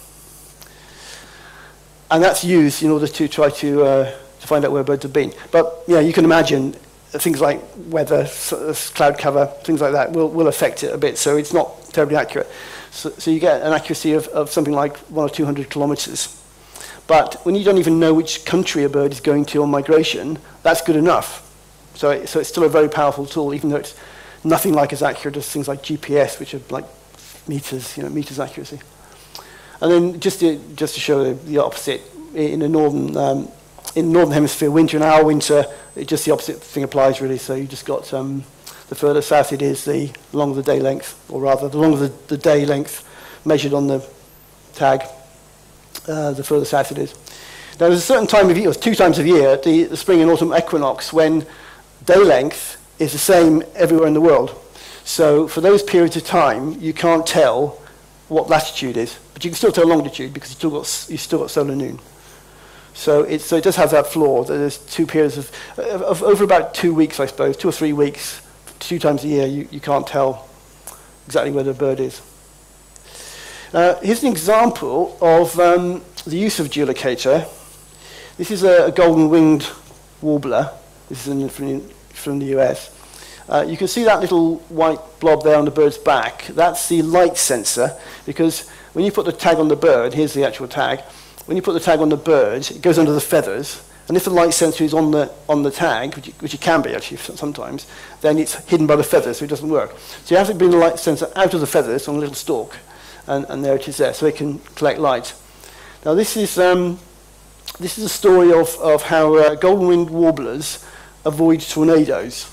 And that's used in order to try to, uh, to find out where birds have been. But yeah, you can imagine things like weather, cloud cover, things like that will, will affect it a bit, so it's not terribly accurate. So, so you get an accuracy of, of something like one or two hundred kilometers. But when you don't even know which country a bird is going to on migration, that's good enough. So, it, so it's still a very powerful tool, even though it's nothing like as accurate as things like G P S, which are like meters, you know, meters accuracy. And then just to, just to show the, the opposite, in the northern um, in northern hemisphere winter, in our winter, it just the opposite thing applies really. So you just got um, the further south it is, the longer the day length, or rather, the longer the, the day length measured on the tag, uh, the further south it is. Now, there's a certain time of year, or two times of year, the, the spring and autumn equinox, when day length is the same everywhere in the world. So for those periods of time, you can't tell what latitude is, but you can still tell longitude because you've still got, you've still got solar noon. So, it's, so it does have that flaw. There's two periods of, of, of over about two weeks, I suppose, two or three weeks, two times a year, you, you can't tell exactly where the bird is. Uh, here's an example of um, the use of geolocator. This is a, a golden-winged warbler. This is in, from, from the U S. Uh, you can see that little white blob there on the bird's back. That's the light sensor, because when you put the tag on the bird, here's the actual tag, when you put the tag on the bird, it goes under the feathers, and if the light sensor is on the, on the tag, which it, which it can be actually sometimes, then it's hidden by the feathers, so it doesn't work. So you have to bring the light sensor out of the feathers on a little stalk, and, and there it is there, so it can collect light. Now this is, um, this is a story of, of how uh, golden-winged warblers avoid tornadoes.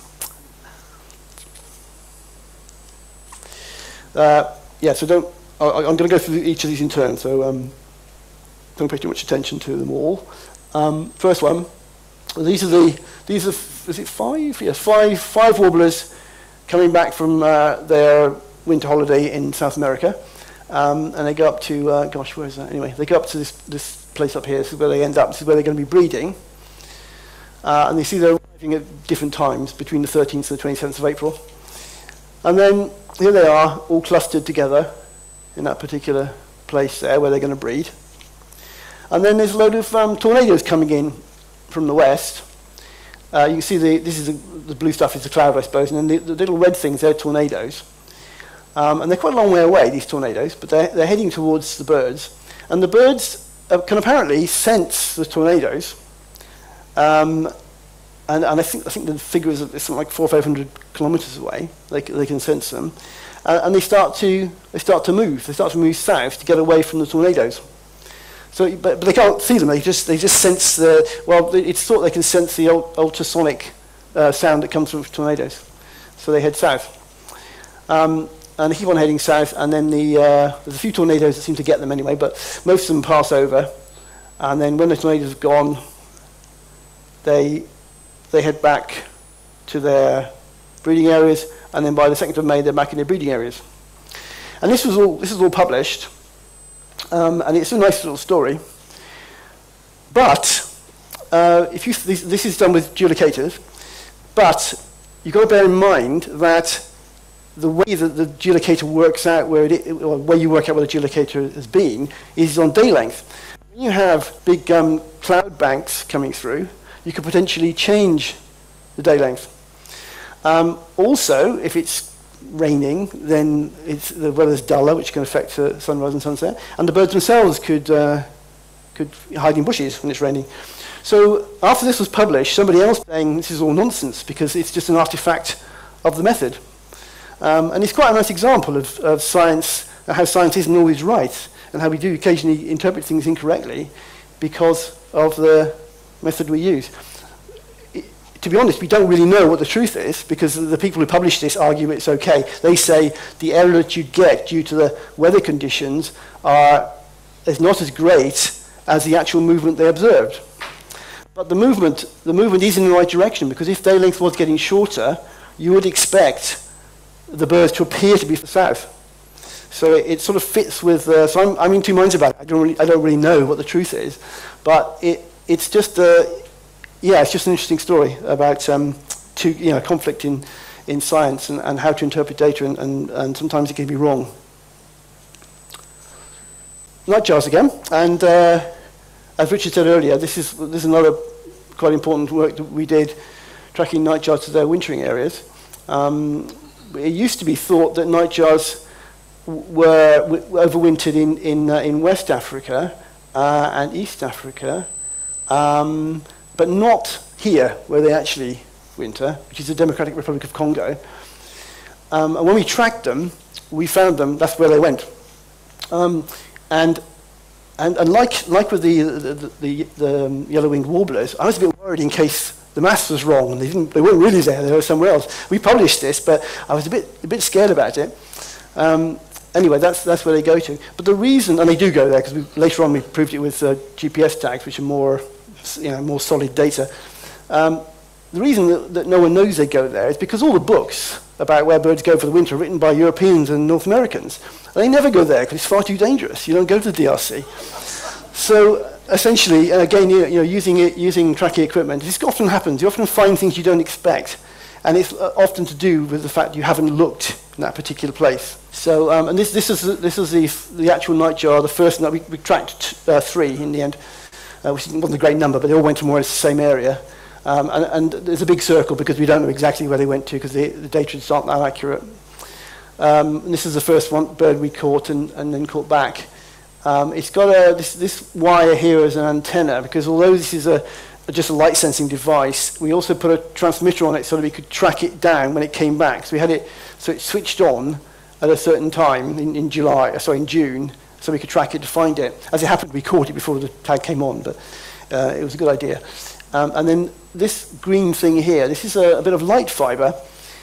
Uh, yeah, so don't, I, I'm going to go through each of these in turn, so um, don't pay too much attention to them all. Um, first one, these are the, these are, is it five? Yes, five, five warblers coming back from uh, their winter holiday in South America. Um, and they go up to, uh, gosh, where is that? Anyway, they go up to this, this place up here. This is where they end up. This is where they're going to be breeding. Uh, and you see they're arriving at different times, between the thirteenth and the twenty-seventh of April. And then here they are, all clustered together in that particular place there where they're going to breed. And then there's a load of um, tornadoes coming in from the west. Uh, you can see the, this is a, the blue stuff is the cloud, I suppose, and then the, the little red things, they're tornadoes. Um, and they're quite a long way away, these tornadoes, but they're, they're heading towards the birds. And the birds uh, can apparently sense the tornadoes. Um, and, and I think I think the figure is something like four or five hundred kilometers away. They, they can sense them, uh, and they start to they start to move. They start to move south to get away from the tornadoes. So, but, but they can't see them. They just they just sense the well. It's thought they can sense the ul ultrasonic uh, sound that comes from tornadoes. So they head south, um, and they keep on heading south. And then the uh, there's a few tornadoes that seem to get them anyway, but most of them pass over. And then when the tornadoes have gone, they they head back to their breeding areas, and then by the second of May they're back in their breeding areas. And this was all this is all published, um, and it's a nice little story. But uh, if you this, this is done with geolocators, but you've got to bear in mind that the way that the geolocator works out where it, or where you work out where the geolocator has been is on day length. When you have big um, cloud banks coming through, you could potentially change the day length. Um, also, if it's raining, then it's, the weather's duller, which can affect uh, sunrise and sunset, and the birds themselves could, uh, could hide in bushes when it's raining. So after this was published, somebody else saying this is all nonsense because it's just an artifact of the method. Um, and it's quite a nice example of, of science, uh, how science isn't always right, and how we do occasionally interpret things incorrectly because of the method we use. It, to be honest, we don't really know what the truth is because the people who publish this argue it's okay. They say the error that you get due to the weather conditions are, is not as great as the actual movement they observed. But the movement, the movement is in the right direction because if day length was getting shorter, you would expect the birds to appear to be to the south. So it, it sort of fits with, uh, so I'm, I'm in two minds about it. I don't really, I don't really know what the truth is, but it, it's just, uh, yeah, it's just an interesting story about um, two, you know, conflict in, in science and, and how to interpret data, and, and, and sometimes it can be wrong. Nightjars again, and uh, as Richard said earlier, this is, this is another quite important work that we did tracking nightjars to their wintering areas. Um, it used to be thought that nightjars were, were overwintered in, in, uh, in West Africa uh, and East Africa, um, but not here where they actually winter, which is the Democratic Republic of Congo. Um, and when we tracked them, we found them, that's where they went. Um, and And, and like, like with the, the, the, the um, yellow-winged warblers, I was a bit worried in case the maths was wrong and they, didn't, they weren't really there, they were somewhere else. We published this, but I was a bit, a bit scared about it. Um, anyway, that's, that's where they go to. But the reason, and they do go there, because later on we proved it with uh, G P S tags, which are more, you know, more solid data. Um, the reason that, that no one knows they go there is because all the books about where birds go for the winter are written by Europeans and North Americans. And they never go there because it's far too dangerous. You don't go to the D R C. So essentially, uh, again, you know, you know, using it, using tracking equipment, this often happens. You often find things you don't expect, and it's uh, often to do with the fact you haven't looked in that particular place. So, um, and this, this is this is the the actual nightjar, the first night we, we tracked t uh, three in the end, uh, which wasn't a great number, but they all went to more or less the same area. Um, and, and there's a big circle because we don't know exactly where they went to because the, the data is not that accurate. Um, and this is the first one bird we caught and, and then caught back. Um, it's got a, this, this wire here as an antenna because although this is a, a just a light sensing device, we also put a transmitter on it so that we could track it down when it came back. So we had it, so it switched on at a certain time in, in July, sorry, in June, so we could track it to find it. As it happened, we caught it before the tag came on, but uh, it was a good idea. Um, and then this green thing here, this is a, a bit of light fiber.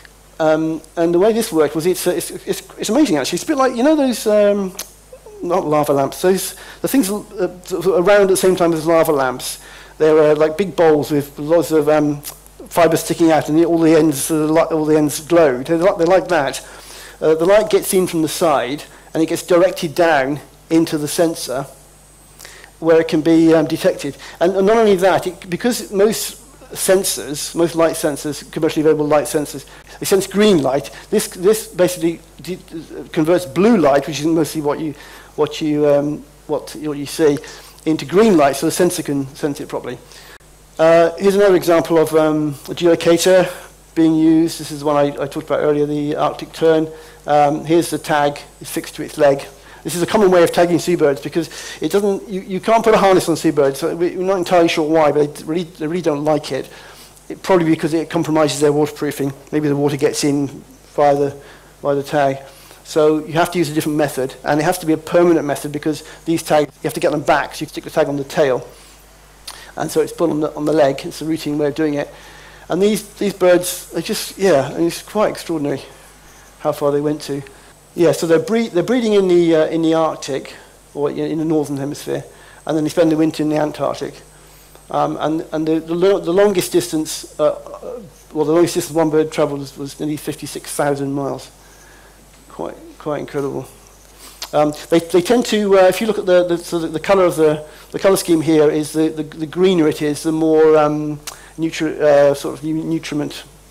Um, and the way this worked was it's, uh, it's, it's, it's amazing actually. It's a bit like, you know those, um, not lava lamps, those, the things uh, around at the same time as lava lamps. They're uh, like big bowls with lots of um, fiber sticking out and the, all, the ends, uh, all the ends glowed. They're like, they're like that. Uh, the light gets in from the side and it gets directed down into the sensor where it can be um, detected. And, and not only that, it, because most sensors, most light sensors, commercially available light sensors, they sense green light. This this basically converts blue light, which is mostly what you what you um, what what you see, into green light, so the sensor can sense it properly. Uh, here's another example of um, a geolocator being used. This is one I, I talked about earlier, the Arctic tern. Um, here's the tag; it's fixed to its leg. This is a common way of tagging seabirds because it doesn't. You, you can't put a harness on seabirds. So we're not entirely sure why, but they really, they really don't like it. It probably because it compromises their waterproofing. Maybe the water gets in via the via the tag. So you have to use a different method, and it has to be a permanent method because these tags you have to get them back. So you stick the tag on the tail, and so it's put on the on the leg. It's a routine way of doing it. And these these birds are just yeah, and it's quite extraordinary how far they went to. Yeah, so they're, breed, they're breeding in the, uh, in the Arctic, or in the Northern Hemisphere, and then they spend the winter in the Antarctic. Um, and and the, the, lo the longest distance, uh, well, the longest distance one bird travelled was, was nearly fifty-six thousand miles. Quite, quite incredible. Um, they, they tend to, uh, if you look at the, the, so the, the colour of the, the colour scheme here, is the, the, the greener it is, the more um, nutri uh, sort of nutriment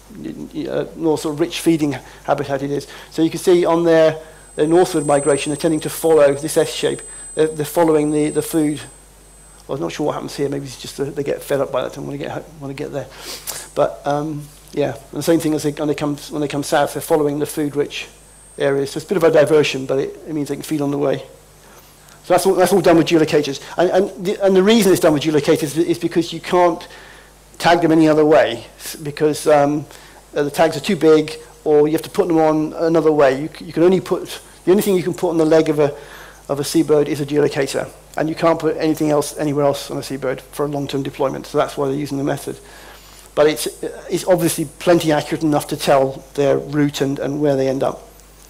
uh, more sort of rich feeding habitat it is. So you can see on their, their northward migration, they're tending to follow this S shape. They're, they're following the, the food. Well, I'm not sure what happens here. Maybe it's just that they get fed up by that and want to get want to get there. But um, yeah, and the same thing as they, when they come when they come south, they're following the food-rich areas. So it's a bit of a diversion, but it, it means they can feed on the way. So that's all, that's all done with geolocators. And, and, the, and the reason it's done with geolocators is because you can't tag them any other way, because um, uh, the tags are too big, or you have to put them on another way. You, you can only put, the only thing you can put on the leg of a, of a seabird is a geolocator. And you can't put anything else anywhere else on a seabird for a long-term deployment. So that's why they're using the method. But it's, it's obviously plenty accurate enough to tell their route and, and where they end up.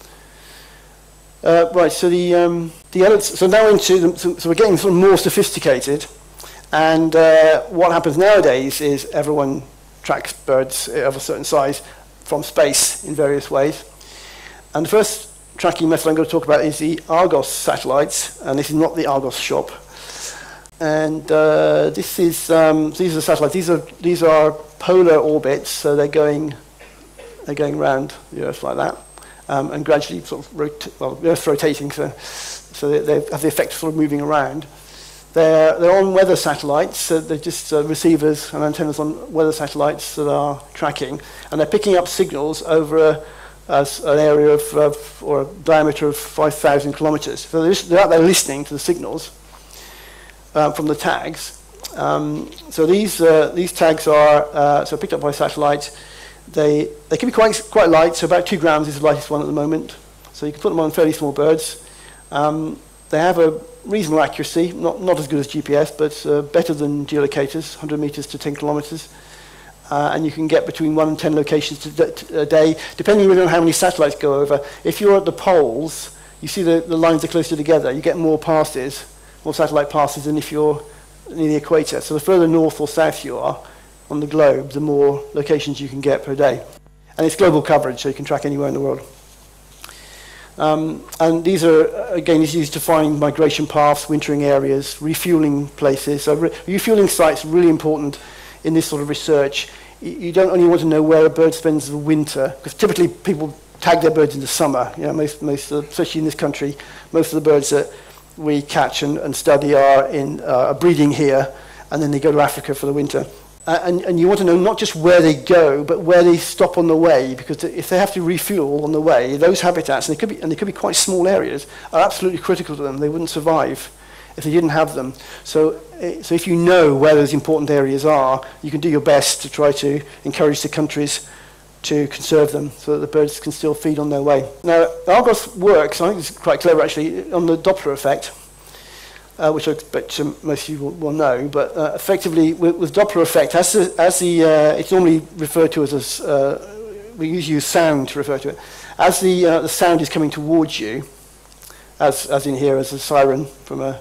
Uh, right, so the, um, the other, so now into, the, so, so we're getting sort of more sophisticated. And uh, what happens nowadays is everyone tracks birds of a certain size from space in various ways. And the first tracking method I'm going to talk about is the Argos satellites, and this is not the Argos shop. And uh, this is um, these are the satellites. These are these are polar orbits, so they're going they're going around the Earth like that, um, and gradually sort of rot well, the Earth's rotating, so so they, they have the effect of sort of moving around. They're they're on weather satellites. So they're just uh, receivers and antennas on weather satellites that are tracking, and they're picking up signals over a as an area of, of, or a diameter of five thousand kilometers. So they're, they're out there listening to the signals uh, from the tags. Um, so these uh, these tags are uh, so picked up by satellite. They they can be quite quite light. So about two grams is the lightest one at the moment. So you can put them on fairly small birds. Um, they have a reasonable accuracy, not not as good as G P S, but uh, better than geolocators, one hundred meters to ten kilometers. Uh, and you can get between one and ten locations to a day, depending really on how many satellites go over. If you're at the poles, you see the, the lines are closer together. You get more passes, more satellite passes than if you're near the equator. So the further north or south you are on the globe, the more locations you can get per day. And it's global coverage, so you can track anywhere in the world. Um, and these are, again, is used to find migration paths, wintering areas, refueling places. So re refueling sites are really important in this sort of research. You don't only want to know where a bird spends the winter, because typically people tag their birds in the summer. You know, most, most of the, especially in this country, most of the birds that we catch and, and study are in uh, breeding here, and then they go to Africa for the winter. Uh, and, and you want to know not just where they go, but where they stop on the way, because if they have to refuel on the way, those habitats, and they could be, and they could be quite small areas, are absolutely critical to them. They wouldn't survive if they didn't have them. So, so if you know where those important areas are, you can do your best to try to encourage the countries to conserve them so that the birds can still feed on their way. Now, Argos works, I think it's quite clever actually, on the Doppler effect, uh, which I expect um, most of you will, will know, but uh, effectively with, with Doppler effect, as the, as the uh, it's normally referred to as, a, uh, we usually use sound to refer to it, as the, uh, the sound is coming towards you, as, as in here as a siren from a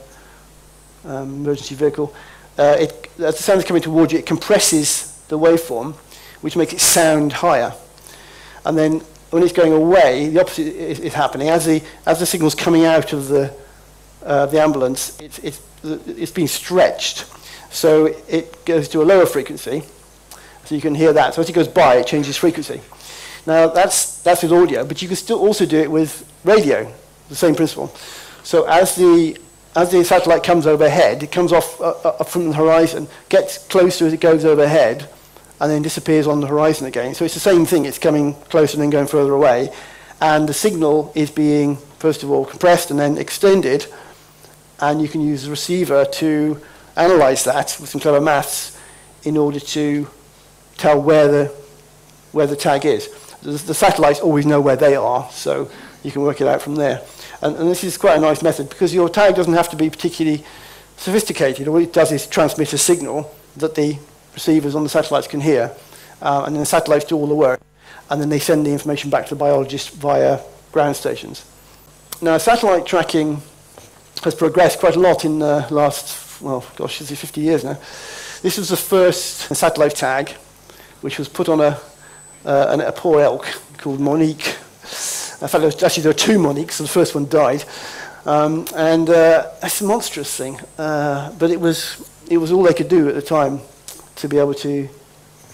Um, emergency vehicle, uh, it, as the sound is coming towards you, it compresses the waveform, which makes it sound higher. And then when it's going away, the opposite is, is happening. As the, as the signal's coming out of the, uh, the ambulance, it's, it's, it's being stretched. So it goes to a lower frequency, so you can hear that. So as it goes by, it changes frequency. Now, that's, that's with audio, but you can still also do it with radio, the same principle. So as the As the satellite comes overhead, it comes off uh, up from the horizon, gets closer as it goes overhead, and then disappears on the horizon again. So it's the same thing. It's coming closer and then going further away. And the signal is being, first of all, compressed and then extended. And you can use the receiver to analyze that with some clever maths in order to tell where the, where the tag is. The, the satellites always know where they are, so you can work it out from there. And, and this is quite a nice method, because your tag doesn't have to be particularly sophisticated. All it does is transmit a signal that the receivers on the satellites can hear, uh, and then the satellites do all the work, and then they send the information back to the biologist via ground stations. Now, satellite tracking has progressed quite a lot in the last, well, gosh, this is fifty years now. This was the first satellite tag, which was put on a, uh, a poor elk called Monique. In fact, actually, there are two Moniques, so the first one died. Um, and uh, it's a monstrous thing. Uh, but it was, it was all they could do at the time to be able to,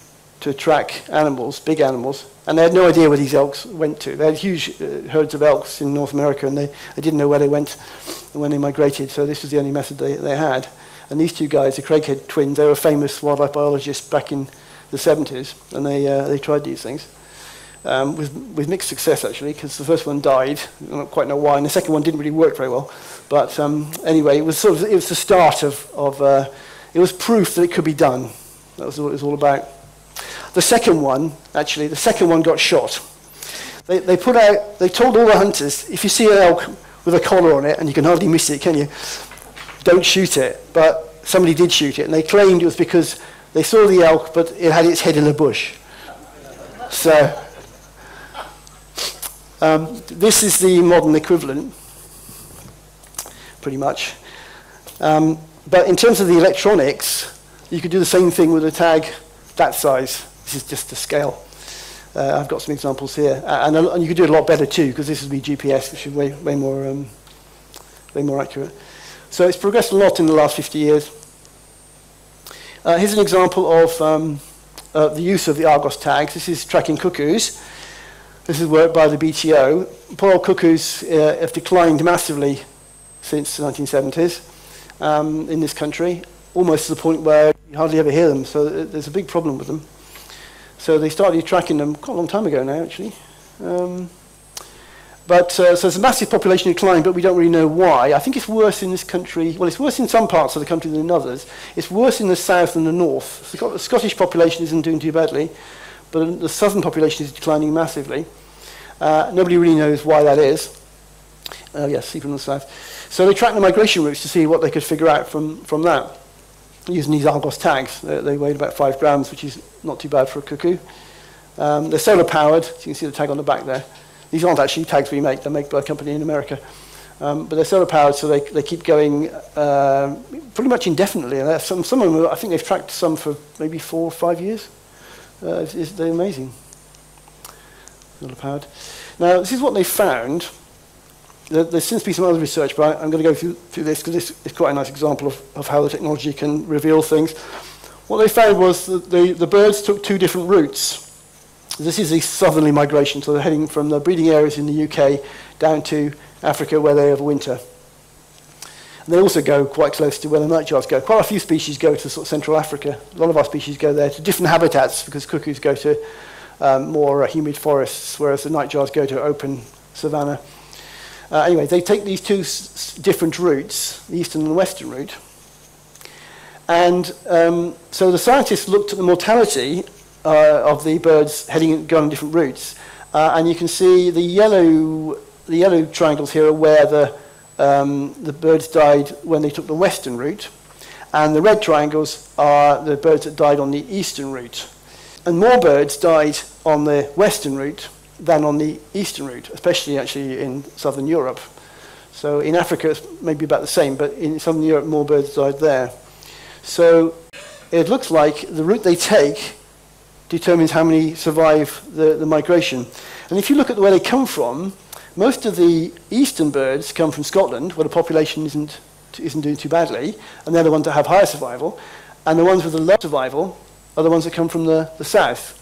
to track animals, big animals, and they had no idea where these elks went to. They had huge uh, herds of elks in North America, and they, they didn't know where they went when they migrated, so this was the only method they, they had. And these two guys, the Craighead twins, they were famous wildlife biologists back in the seventies, and they, uh, they tried these things. Um, with, with mixed success, actually, because the first one died. I don't quite know why, and the second one didn't really work very well. But um, anyway, it was sort of it was the start of, of uh, it was proof that it could be done. That was what it was all about. The second one, actually, the second one got shot. They, they put out, they told all the hunters, if you see an elk with a collar on it, and you can hardly miss it, can you? Don't shoot it. But somebody did shoot it, and they claimed it was because they saw the elk, but it had its head in a bush. So. Um, this is the modern equivalent, pretty much. Um, but in terms of the electronics, you could do the same thing with a tag that size. This is just the scale. Uh, I've got some examples here. Uh, and, and you could do it a lot better too, because this would be G P S, which is way, way, more, um, way more accurate. So it's progressed a lot in the last fifty years. Uh, here's an example of um, uh, the use of the Argos tags. This is tracking cuckoos. This is work by the B T O. Poor old cuckoos uh, have declined massively since the nineteen seventies um, in this country, almost to the point where you hardly ever hear them, so there's a big problem with them. So they started tracking them quite a long time ago now, actually. Um, but uh, so there's a massive population decline, but we don't really know why. I think it's worse in this country. Well, it's worse in some parts of the country than in others. It's worse in the south than the north. The Scottish population isn't doing too badly, but the southern population is declining massively. Uh, nobody really knows why that is. Uh, yes, see from the south. So they tracked the migration routes to see what they could figure out from, from that, using these Argos tags. They, they weighed about five grams, which is not too bad for a cuckoo. Um, they're solar powered, so you can see the tag on the back there. These aren't actually tags we make, they're made by a company in America. Um, but they're solar powered, so they, they keep going uh, pretty much indefinitely. And some, some of them, I think they've tracked some for maybe four or five years. Uh, it's, it's, they're amazing. Solar powered. Now, this is what they found. There, there's since been some other research, but I, I'm going to go through, through this because this is quite a nice example of, of how the technology can reveal things. What they found was that the, the birds took two different routes. This is the southerly migration, so they're heading from the breeding areas in the U K down to Africa where they have winter. And they also go quite close to where the nightjars go. Quite a few species go to sort of Central Africa. A lot of our species go there to different habitats because cuckoos go to um, more uh, humid forests, whereas the nightjars go to open savanna. Uh, anyway, they take these two s different routes, the eastern and the western route. And um, so the scientists looked at the mortality uh, of the birds heading going on different routes. Uh, and you can see the yellow, the yellow triangles here are where the Um, the birds died when they took the western route, and the red triangles are the birds that died on the eastern route. And more birds died on the western route than on the eastern route, especially actually in southern Europe. So in Africa it's maybe about the same, but in southern Europe more birds died there. So it looks like the route they take determines how many survive the, the migration. And if you look at where they come from, most of the eastern birds come from Scotland, where the population isn't, isn't doing too badly, and they're the ones that have higher survival. And the ones with the low survival are the ones that come from the, the south.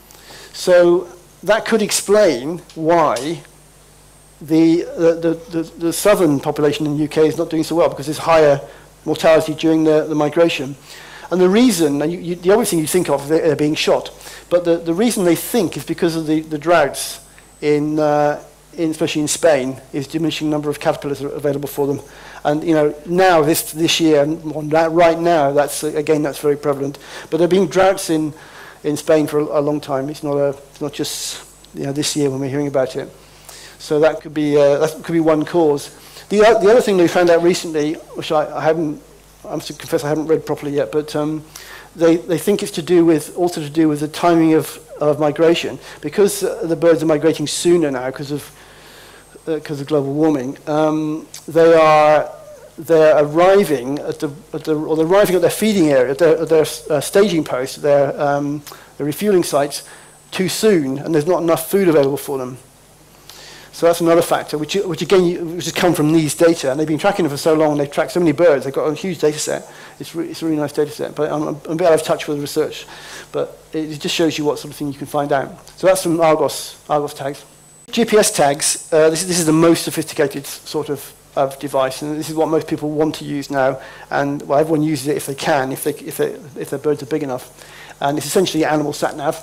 So that could explain why the, the, the, the southern population in the U K is not doing so well, because there's higher mortality during the, the migration. And the reason, and you, you, the other thing you think of is they're being shot, but the, the reason they think is because of the, the droughts in... Uh, In, especially in Spain, is diminishing number of caterpillars are available for them. And you know, now this this year, and that right now, that's again that's very prevalent. But there have been droughts in in Spain for a, a long time. It's not a it's not just you know this year when we're hearing about it. So that could be uh, that could be one cause. The uh, the other thing they found out recently, which I, I haven't, I must confess I haven't read properly yet, but um, they they think it's to do with also to do with the timing of of migration, because uh, the birds are migrating sooner now because of because of global warming. Um, they are they're arriving at the, at the or they're arriving at their feeding area, at their, at their uh, staging post, their um, their refueling sites too soon, and there's not enough food available for them. So that's another factor, which, which again, you, which has come from these data. And they've been tracking them for so long, they've tracked so many birds, they've got a huge data set. It's, re it's a really nice data set. But I'm, I'm a bit out of touch with the research. But it just shows you what sort of thing you can find out. So that's some Argos, Argos tags. G P S tags, uh, this, is, this is the most sophisticated sort of, of device. And this is what most people want to use now. And well, everyone uses it if they can, if, they, if, they, if their birds are big enough. And it's essentially animal sat-nav.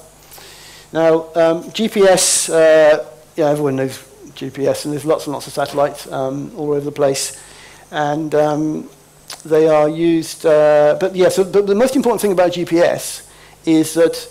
Now, um, G P S, uh, yeah, everyone knows G P S, and there's lots and lots of satellites um, all over the place, and um, they are used. Uh, but yeah, so but the most important thing about G P S is that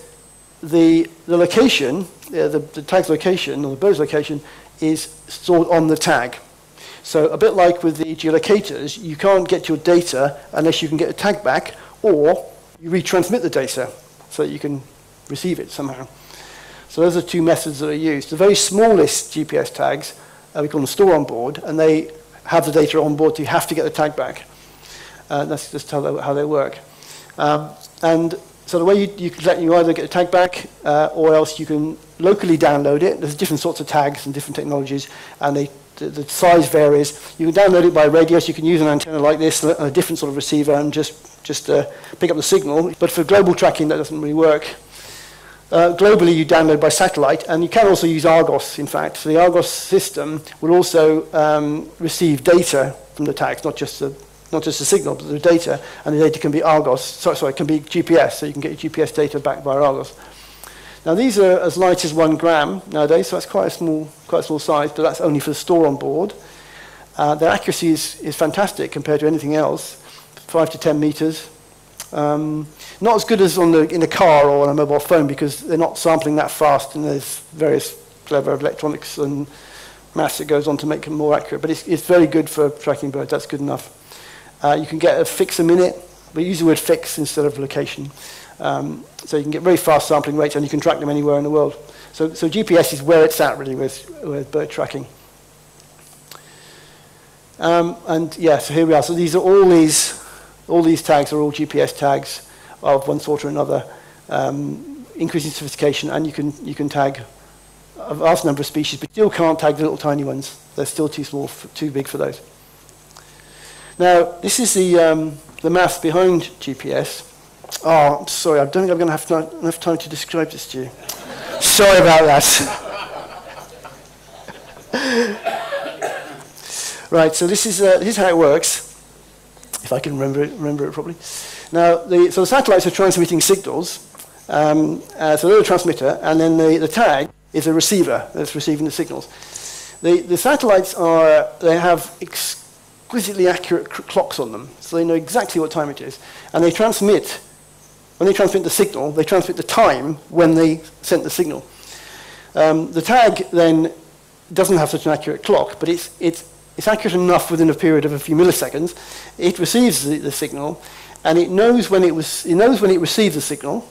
the the location, uh, the, the tag's location or the bird's location, is stored on the tag. So a bit like with the geolocators, you can't get your data unless you can get a tag back, or you retransmit the data so that you can receive it somehow. So those are two methods that are used. The very smallest G P S tags, uh, we call them store on board, and they have the data on board, so you have to get the tag back. Uh, that's just how they, how they work. Um, and so the way you, you, can, you either get the tag back, uh, or else you can locally download it. There's different sorts of tags and different technologies, and they, the, the size varies. You can download it by radio, so you can use an antenna like this, a different sort of receiver, and just, just uh, pick up the signal. But for global tracking, that doesn't really work. Uh, globally, you download by satellite, and you can also use Argos, in fact. So the Argos system will also um, receive data from the tags, not just the, not just the signal, but the data, and the data can be Argos, sorry, sorry, it can be G P S, so you can get your G P S data back via Argos. Now, these are as light as one gram nowadays, so that's quite a small, quite a small size, but that's only for the store on board. Uh, their accuracy is, is fantastic compared to anything else, five to ten meters. Um, not as good as on the, in a car or on a mobile phone, because they're not sampling that fast, and there's various clever electronics and maths that goes on to make them more accurate. But it's, it's very good for tracking birds. That's good enough. Uh, you can get a fix a minute. We use the word fix instead of location. Um, so you can get very fast sampling rates, and you can track them anywhere in the world. So, so G P S is where it's at, really, with, with bird tracking. Um, and yeah, so here we are. So these are all these... All these tags are all G P S tags of one sort or another, um, increasing sophistication, and you can, you can tag a vast number of species, but still can't tag the little tiny ones. They're still too small, for, too big for those. Now, this is the, um, the math behind G P S. Oh, I'm sorry, I don't think I'm going to have to, enough time to describe this to you. Sorry about that. Right, so this is, uh, this is how it works, if I can remember it, remember it properly. Now, the, so the satellites are transmitting signals. Um, uh, so they're a transmitter, and then the, the tag is a receiver that's receiving the signals. The, the satellites are, they have exquisitely accurate clocks on them, so they know exactly what time it is. And they transmit, when they transmit the signal, they transmit the time when they sent the signal. Um, the tag then doesn't have such an accurate clock, but it's, it's, it's accurate enough within a period of a few milliseconds. It receives the, the signal, and it knows when it, was, it knows when it received the signal,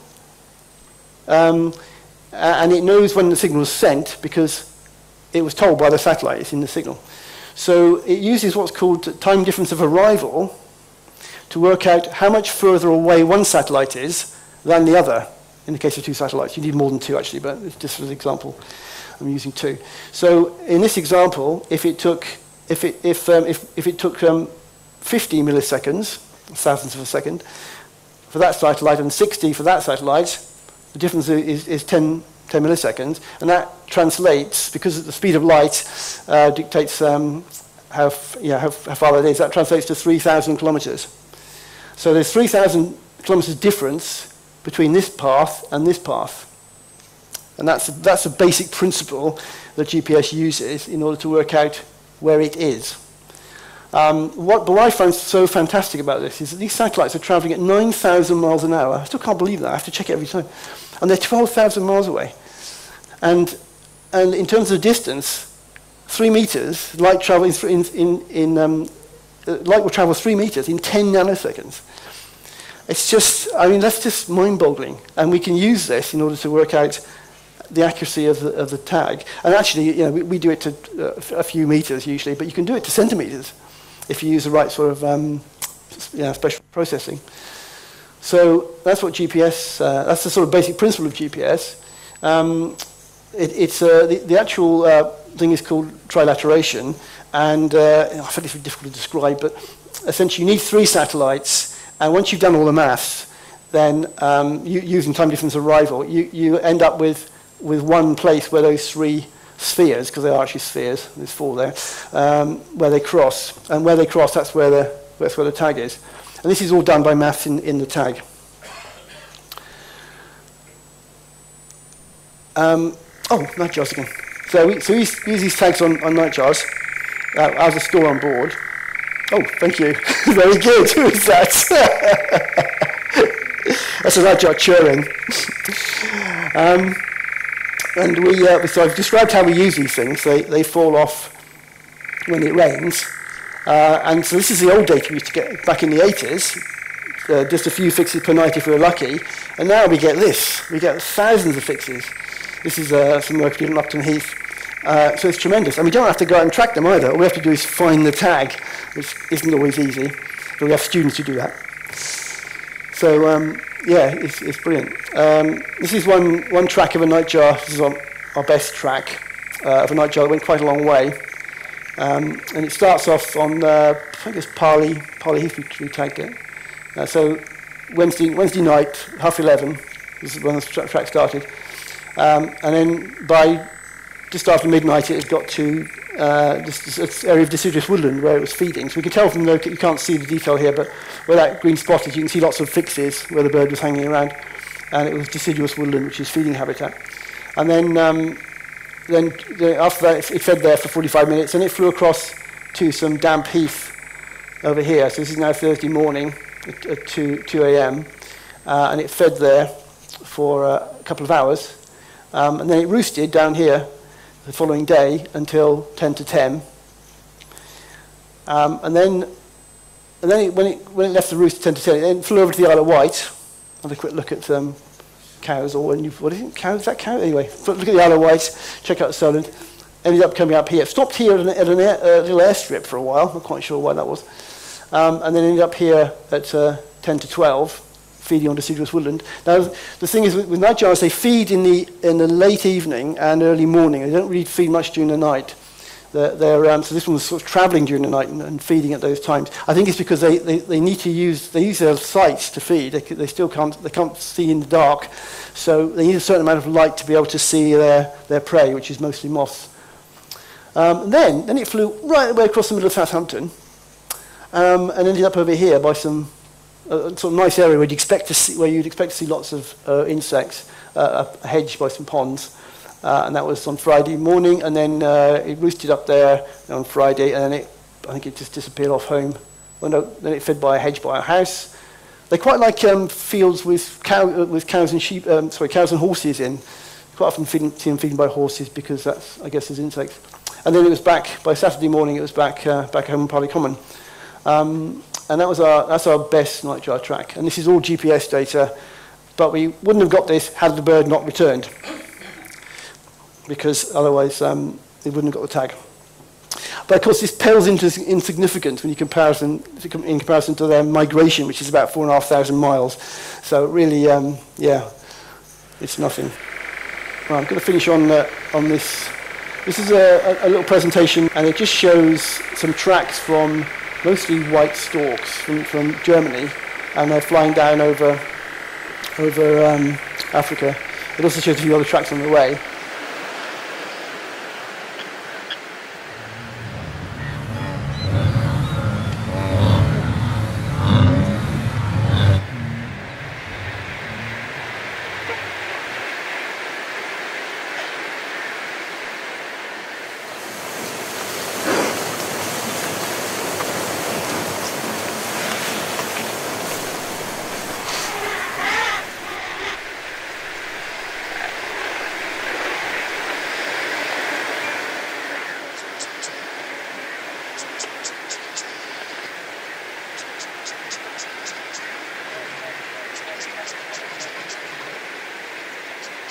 um, and it knows when the signal was sent because it was told by the satellite it's in the signal. So it uses what's called time difference of arrival to work out how much further away one satellite is than the other. In the case of two satellites, you need more than two actually, but just for the example, I'm using two. So in this example, if it took if it if um, if if it took um, fifty milliseconds, thousandths of a second, for that satellite and sixty for that satellite, the difference is, is ten, ten milliseconds, and that translates, because the speed of light uh, dictates um, how, f yeah, how, how far that is, that translates to three thousand kilometers. So there's three thousand kilometers difference between this path and this path. And that's, that's a basic principle that G P S uses in order to work out where it is. Um, what, but what I find so fantastic about this is that these satellites are traveling at nine thousand miles an hour. I still can't believe that. I have to check it every time. And they're twelve thousand miles away. And, and in terms of distance, three meters, light, travel in, in, in, um, light will travel three meters in ten nanoseconds. It's just, I mean, that's just mind-boggling. And we can use this in order to work out the accuracy of the, of the tag. And actually, you know, we, we do it to uh, a few meters usually, but you can do it to centimeters if you use the right sort of um, you know, special processing. So that's what G P S, uh, that's the sort of basic principle of G P S. Um, it, it's uh, the, the actual uh, thing is called trilateration, and uh, I find it's difficult to describe, but essentially you need three satellites, and once you've done all the maths, then um, you, using time difference arrival, you, you end up with, with one place where those three spheres, because they are actually spheres, there's four there, um, where they cross. And where they cross, that's where the, that's where the tag is. And this is all done by maths in, in the tag. Um, oh, nightjars again. So we, so we use these tags on, on nightjars uh, as a store on board. Oh, thank you. Very good. Who is that? That's a nightjar churring. um, and we, uh, so I've described how we use these things. They, they fall off when it rains. Uh, and so this is the old data we used to get back in the eighties. Uh, just a few fixes per night if we were lucky. And now we get this. We get thousands of fixes. This is uh, some work we did on Upton Heath. Uh, so it's tremendous. And we don't have to go out and track them either. All we have to do is find the tag, which isn't always easy. But we have students who do that. So, um, yeah, it's, it's brilliant. Um, this is one, one track of a nightjar. This is our, our best track uh, of a nightjar that went quite a long way. Um, and it starts off on, uh, I think it's Parley, Parley Heath we, we tagged it. Uh, so Wednesday, Wednesday night, half eleven, this is when the tra track started. Um, and then by just after midnight, it had got to uh, this, this area of deciduous woodland where it was feeding. So we can tell from the, you can't see the detail here, but where that green spot is, you can see lots of fixes where the bird was hanging around. And it was deciduous woodland, which is feeding habitat. And then, um, then the, after that, it, it fed there for forty-five minutes, and it flew across to some damp heath over here. So this is now Thursday morning at, at two A M, uh, and it fed there for uh, a couple of hours. Um, and then it roosted down here the following day until ten to ten. Um, and then, and then it, when, it, when it left the roost at ten to ten, it then flew over to the Isle of Wight. Have a quick look at um, cows, or when you, what is it? Cows? Is that cow? Anyway, look at the Isle of Wight, check out Solent. Ended up coming up here. Stopped here at, an, at a uh, little airstrip for a while. I'm not quite sure why that was. Um, and then ended up here at uh, ten to twelve, feeding on deciduous woodland. Now, the thing is, with, with nightjars, they feed in the in the late evening and early morning. They don't really feed much during the night. They're, they're, um, so this one was sort of travelling during the night and, and feeding at those times. I think it's because they, they, they need to use they use their sights to feed. They, they still can't they can't see in the dark, so they need a certain amount of light to be able to see their their prey, which is mostly moths. Um, and then then it flew right away across the middle of Southampton, um, and ended up over here by some a sort of nice area where you'd expect to see where you'd expect to see lots of uh, insects, uh, a hedge by some ponds. Uh, and that was on Friday morning, and then uh, it roosted up there on Friday, and then it, I think it just disappeared off home. Well, no, then it fed by a hedge by a house. They quite like um, fields with, cow, uh, with cows and sheep, um, sorry, cows and horses in. Quite often feeding, see them feeding by horses because that's, I guess, there's insects. And then it was back by Saturday morning. It was back uh, back home in Parley Common, um, and that was our that's our best nightjar track. And this is all G P S data, but we wouldn't have got this had the bird not returned, because otherwise um, they wouldn't have got the tag. But of course, this pales into insignificance when you comparison, in comparison to their migration, which is about four and a half thousand miles. So really, um, yeah, it's nothing. Well, I'm going to finish on uh, on this. This is a, a, a little presentation, and it just shows some tracks from mostly white storks from, from Germany, and they're flying down over over um, Africa. It also shows a few other tracks on the way.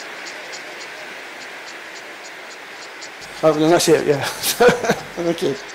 Oh, then that's it, yeah. Thank you.